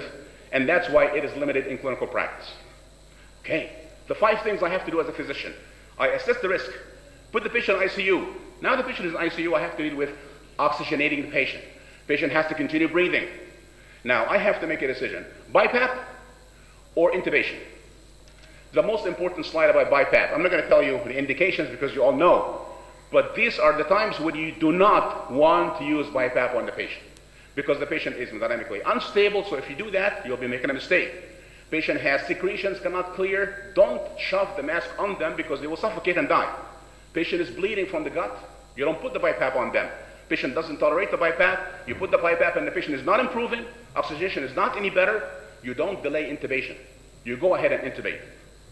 And that's why it is limited in clinical practice. Okay, the 5 things I have to do as a physician. I assess the risk, put the patient in ICU. Now the patient is in ICU, I have to deal with oxygenating the patient. Patient has to continue breathing. Now I have to make a decision, BiPAP or intubation. The most important slide about BiPAP, I'm not going to tell you the indications because you all know, but these are the times when you do not want to use BiPAP on the patient because the patient is dynamically unstable, so if you do that, you'll be making a mistake. Patient has secretions cannot clear, don't shove the mask on them because they will suffocate and die. Patient is bleeding from the gut, you don't put the BiPAP on them. Patient doesn't tolerate the BiPAP, you put the BiPAP and the patient is not improving, oxygenation is not any better, you don't delay intubation. You go ahead and intubate.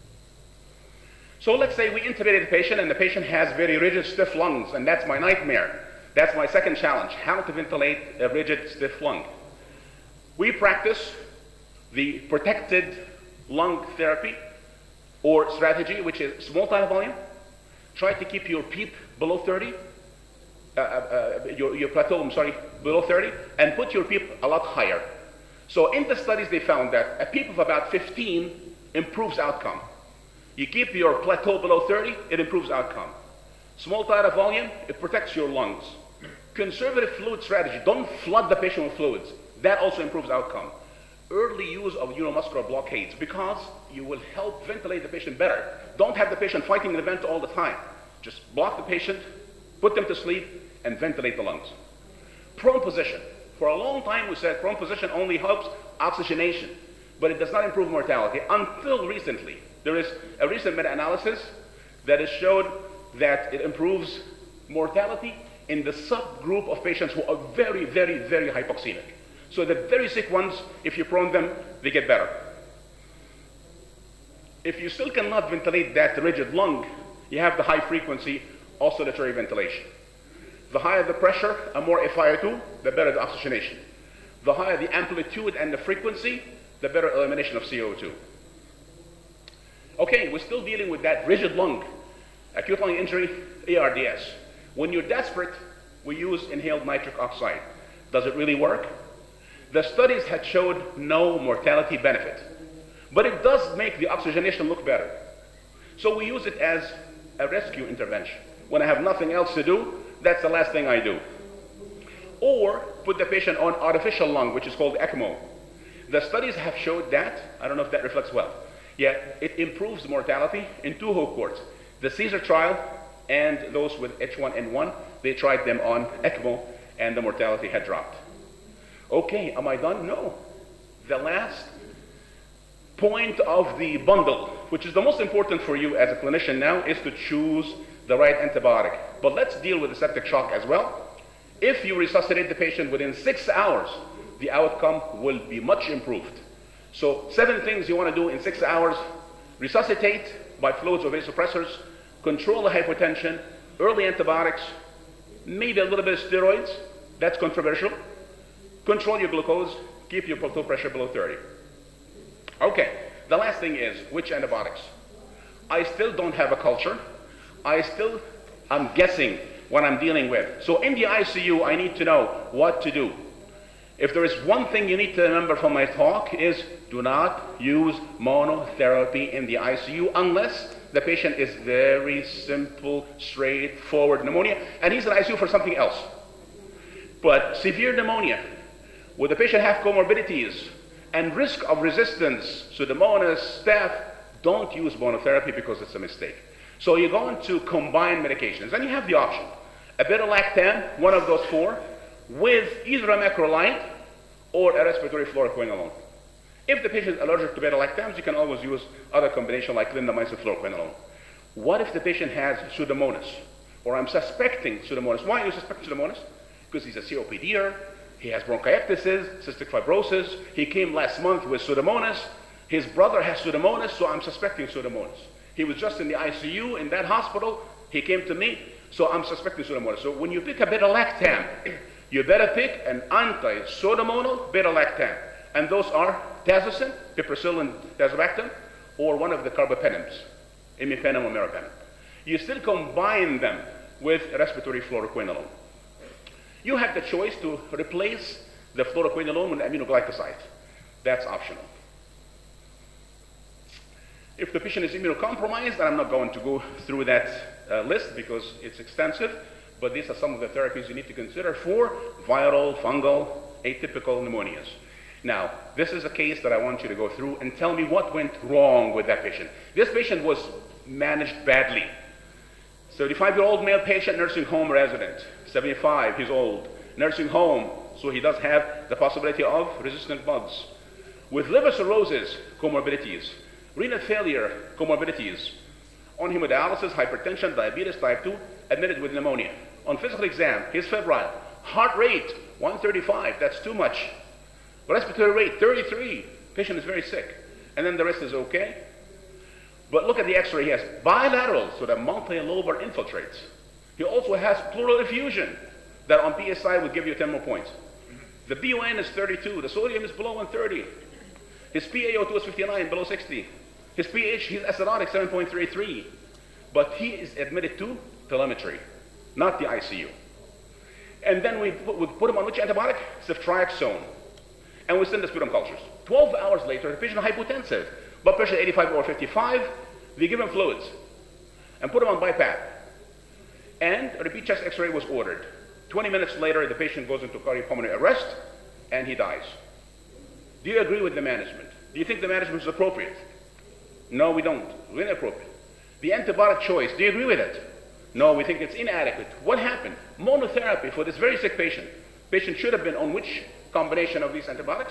So let's say we intubated the patient and the patient has very rigid, stiff lungs, and that's my nightmare. That's my second challenge, how to ventilate a rigid, stiff lung. We practice the protected lung therapy or strategy, which is small tidal volume. Try to keep your PEEP below 30, your plateau, below 30, and put your PEEP a lot higher. So in the studies, they found that a PEEP of about 15 improves outcome. You keep your plateau below 30, it improves outcome. Small tidal volume, it protects your lungs. Conservative fluid strategy, don't flood the patient with fluids. That also improves outcome. Early use of neuromuscular blockades because you will help ventilate the patient better. Don't have the patient fighting the vent all the time. Just block the patient, put them to sleep, and ventilate the lungs. Prone position. For a long time we said prone position only helps oxygenation, but it does not improve mortality until recently. There is a recent meta-analysis that has showed that it improves mortality in the subgroup of patients who are very, very, very hypoxemic. So the very sick ones, if you prone them, they get better. If you still cannot ventilate that rigid lung, you have the high frequency oscillatory ventilation. The higher the pressure, a more FiO2, the better the oxygenation. The higher the amplitude and the frequency, the better elimination of CO2. Okay, we're still dealing with that rigid lung, acute lung injury, ARDS. When you're desperate, we use inhaled nitric oxide. Does it really work? The studies had showed no mortality benefit, but it does make the oxygenation look better. So we use it as a rescue intervention. When I have nothing else to do, that's the last thing I do. Or put the patient on artificial lung, which is called ECMO. The studies have showed that, I don't know if that reflects well, yet it improves mortality in 2 cohorts. The CAESAR trial and those with H1N1, they tried them on ECMO and the mortality had dropped. Okay, am I done? No. The last point of the bundle, which is the most important for you as a clinician now, is to choose the right antibiotic. But let's deal with the septic shock as well. If you resuscitate the patient within 6 hours, the outcome will be much improved. So 7 things you want to do in 6 hours: resuscitate by fluids or vasopressors, control the hypotension, early antibiotics, maybe a little bit of steroids, that's controversial. Control your glucose, keep your plateau pressure below 30. Okay, the last thing is, which antibiotics? I still don't have a culture. I'm guessing what I'm dealing with. So in the ICU, I need to know what to do. If there is one thing you need to remember from my talk is do not use monotherapy in the ICU unless the patient is very simple, straightforward pneumonia, and he's in ICU for something else. But severe pneumonia, where the patient have comorbidities and risk of resistance, Pseudomonas, staph, don't use monotherapy because it's a mistake. So you're going to combine medications, and you have the option. A beta-lactam, one of those 4, with either a macrolide or a respiratory fluoroquinolone. If the patient is allergic to beta-lactams, you can always use other combination like clindamycin fluoroquinolone. What if the patient has Pseudomonas, or I'm suspecting Pseudomonas? Why do you suspect Pseudomonas? Because he's a COPDer, he has bronchiectasis, cystic fibrosis, he came last month with Pseudomonas, his brother has Pseudomonas, so I'm suspecting Pseudomonas. He was just in the ICU in that hospital, he came to me, so I'm suspecting Pseudomonas. So when you pick a beta-lactam, you better pick an anti-pseudomonal beta-lactam. And those are tazocin, piperacillin, tazobactam, or one of the carbapenems, imipenem or meropenem. You still combine them with respiratory fluoroquinolone. You have the choice to replace the fluoroquinolone with aminoglycoside. That's optional. If the patient is immunocompromised, and I'm not going to go through that list because it's extensive, but these are some of the therapies you need to consider for viral, fungal, atypical pneumonias. Now, this is a case that I want you to go through and tell me what went wrong with that patient. This patient was managed badly. 35-year-old male patient, nursing home resident. 75, he's old. Nursing home, so he does have the possibility of resistant bugs. With liver cirrhosis, comorbidities. Renal failure, comorbidities. On hemodialysis, hypertension, diabetes type 2, admitted with pneumonia. On physical exam, he's febrile. Heart rate, 135, that's too much. Respiratory rate, 33. Patient is very sick. And then the rest is okay. But look at the x-ray. He has bilateral, so that multilobar infiltrates. He also has pleural effusion that on PSI would give you 10 more points. The BUN is 32. The sodium is below 130. His PaO2 is 59, below 60. His pH, he's acidotic, 7.33. But he is admitted to telemetry, not the ICU. And then we put him on which antibiotic? Ceftriaxone. And we send the sputum cultures. 12 hours later, the patient is hypotensive. Blood pressure 85 over 55. We give him fluids and put him on BiPAP. And a repeat chest x-ray was ordered. 20 minutes later, the patient goes into cardiopulmonary arrest and he dies. Do you agree with the management? Do you think the management is appropriate? No, we don't. It's inappropriate. The antibiotic choice, do you agree with it? No, we think it's inadequate. What happened? Monotherapy for this very sick patient. Patient should have been on which combination of these antibiotics?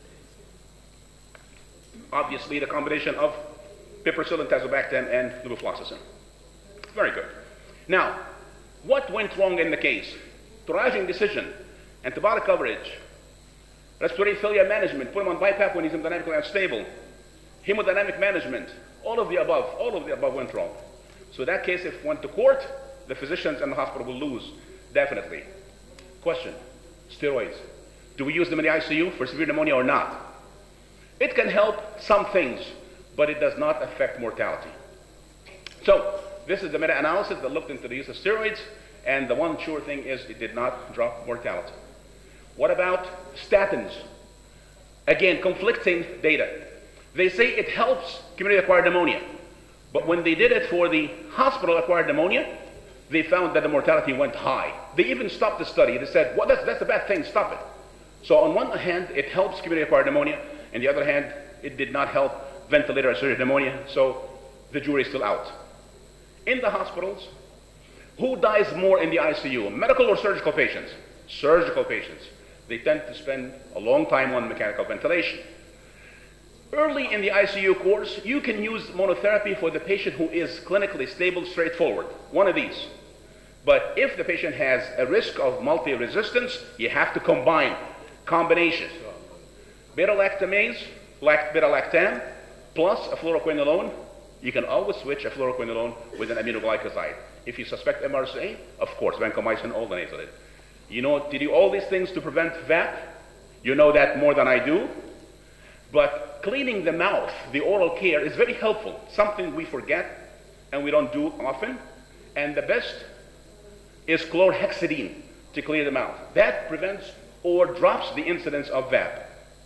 Obviously, the combination of piperacillin, tazobactam, and levofloxacin. Very good. Now, what went wrong in the case? Triaging decision, antibiotic coverage, respiratory failure management, put him on BiPAP when he's hemodynamically unstable, hemodynamic management, all of the above went wrong. So that case, if went to court, the physicians and the hospital will lose, definitely. Question, steroids. Do we use them in the ICU for severe pneumonia or not? It can help some things, but it does not affect mortality. So this is the meta-analysis that looked into the use of steroids, and the one sure thing is it did not drop mortality. What about statins? Again, conflicting data. They say it helps community-acquired pneumonia, but when they did it for the hospital-acquired pneumonia, they found that the mortality went high. They even stopped the study. They said, well, that's a bad thing, stop it. So on one hand, it helps community-acquired pneumonia, and the other hand, it did not help ventilator-associated pneumonia, so the jury is still out. In the hospitals, who dies more in the ICU, medical or surgical patients? Surgical patients. They tend to spend a long time on mechanical ventilation. Early in the ICU course, you can use monotherapy for the patient who is clinically stable, straightforward, one of these. But if the patient has a risk of multi-resistance, you have to combine, combination. Beta-lactamase, beta-lactam, plus a fluoroquinolone. You can always switch a fluoroquinolone with an aminoglycoside. If you suspect MRSA, of course, vancomycin, aldanazolid. You know, to do all these things to prevent VAP, you know that more than I do. But cleaning the mouth, the oral care, is very helpful. Something we forget and we don't do often. And the best is chlorhexidine to clear the mouth. That prevents or drops the incidence of VAP.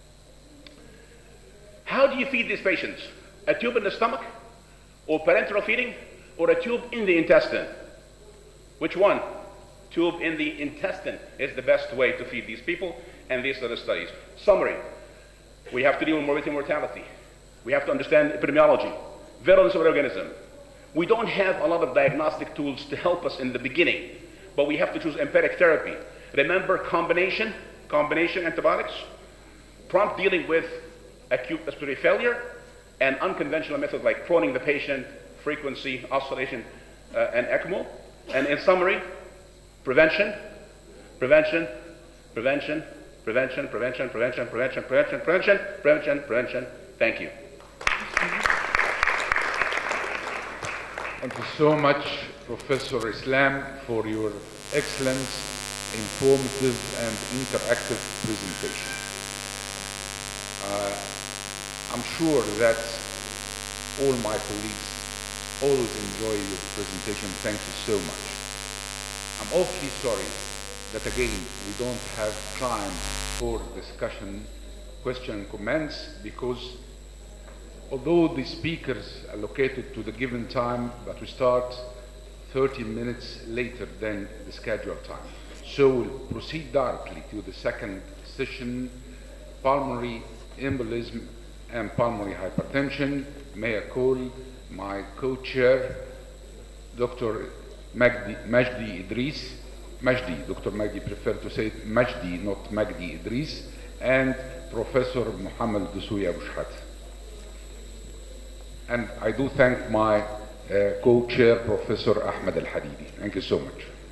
How do you feed these patients? A tube in the stomach, or parenteral feeding, or a tube in the intestine? Which one? Tube in the intestine is the best way to feed these people, and these are the studies. Summary. We have to deal with morbidity and mortality. We have to understand epidemiology, virulence of the organism. We don't have a lot of diagnostic tools to help us in the beginning, but we have to choose empiric therapy. Remember combination antibiotics, prompt dealing with acute respiratory failure, and unconventional methods like proning the patient, frequency, oscillation, and ECMO. And in summary, prevention, prevention, prevention, prevention, prevention, prevention, prevention, prevention, prevention, prevention, prevention. Thank you. Thank you so much, Professor Islam, for your excellent, informative, and interactive presentation. I'm sure that all my colleagues always enjoy your presentation. Thank you so much. I'm awfully sorry that again we don't have time for discussion question and comments, because although the speakers allocated to the given time, but we start 30 minutes later than the scheduled time. So we'll proceed directly to the second session, pulmonary embolism and pulmonary hypertension. May I call my co-chair, Dr. Majdi Idris. Majdi, Dr. Majdi, prefer to say Majdi, not Magdi Idris, and Professor Muhammad Dusouya Bushhat. And I do thank my co-chair, Professor Ahmed Al Hadidi. Thank you so much.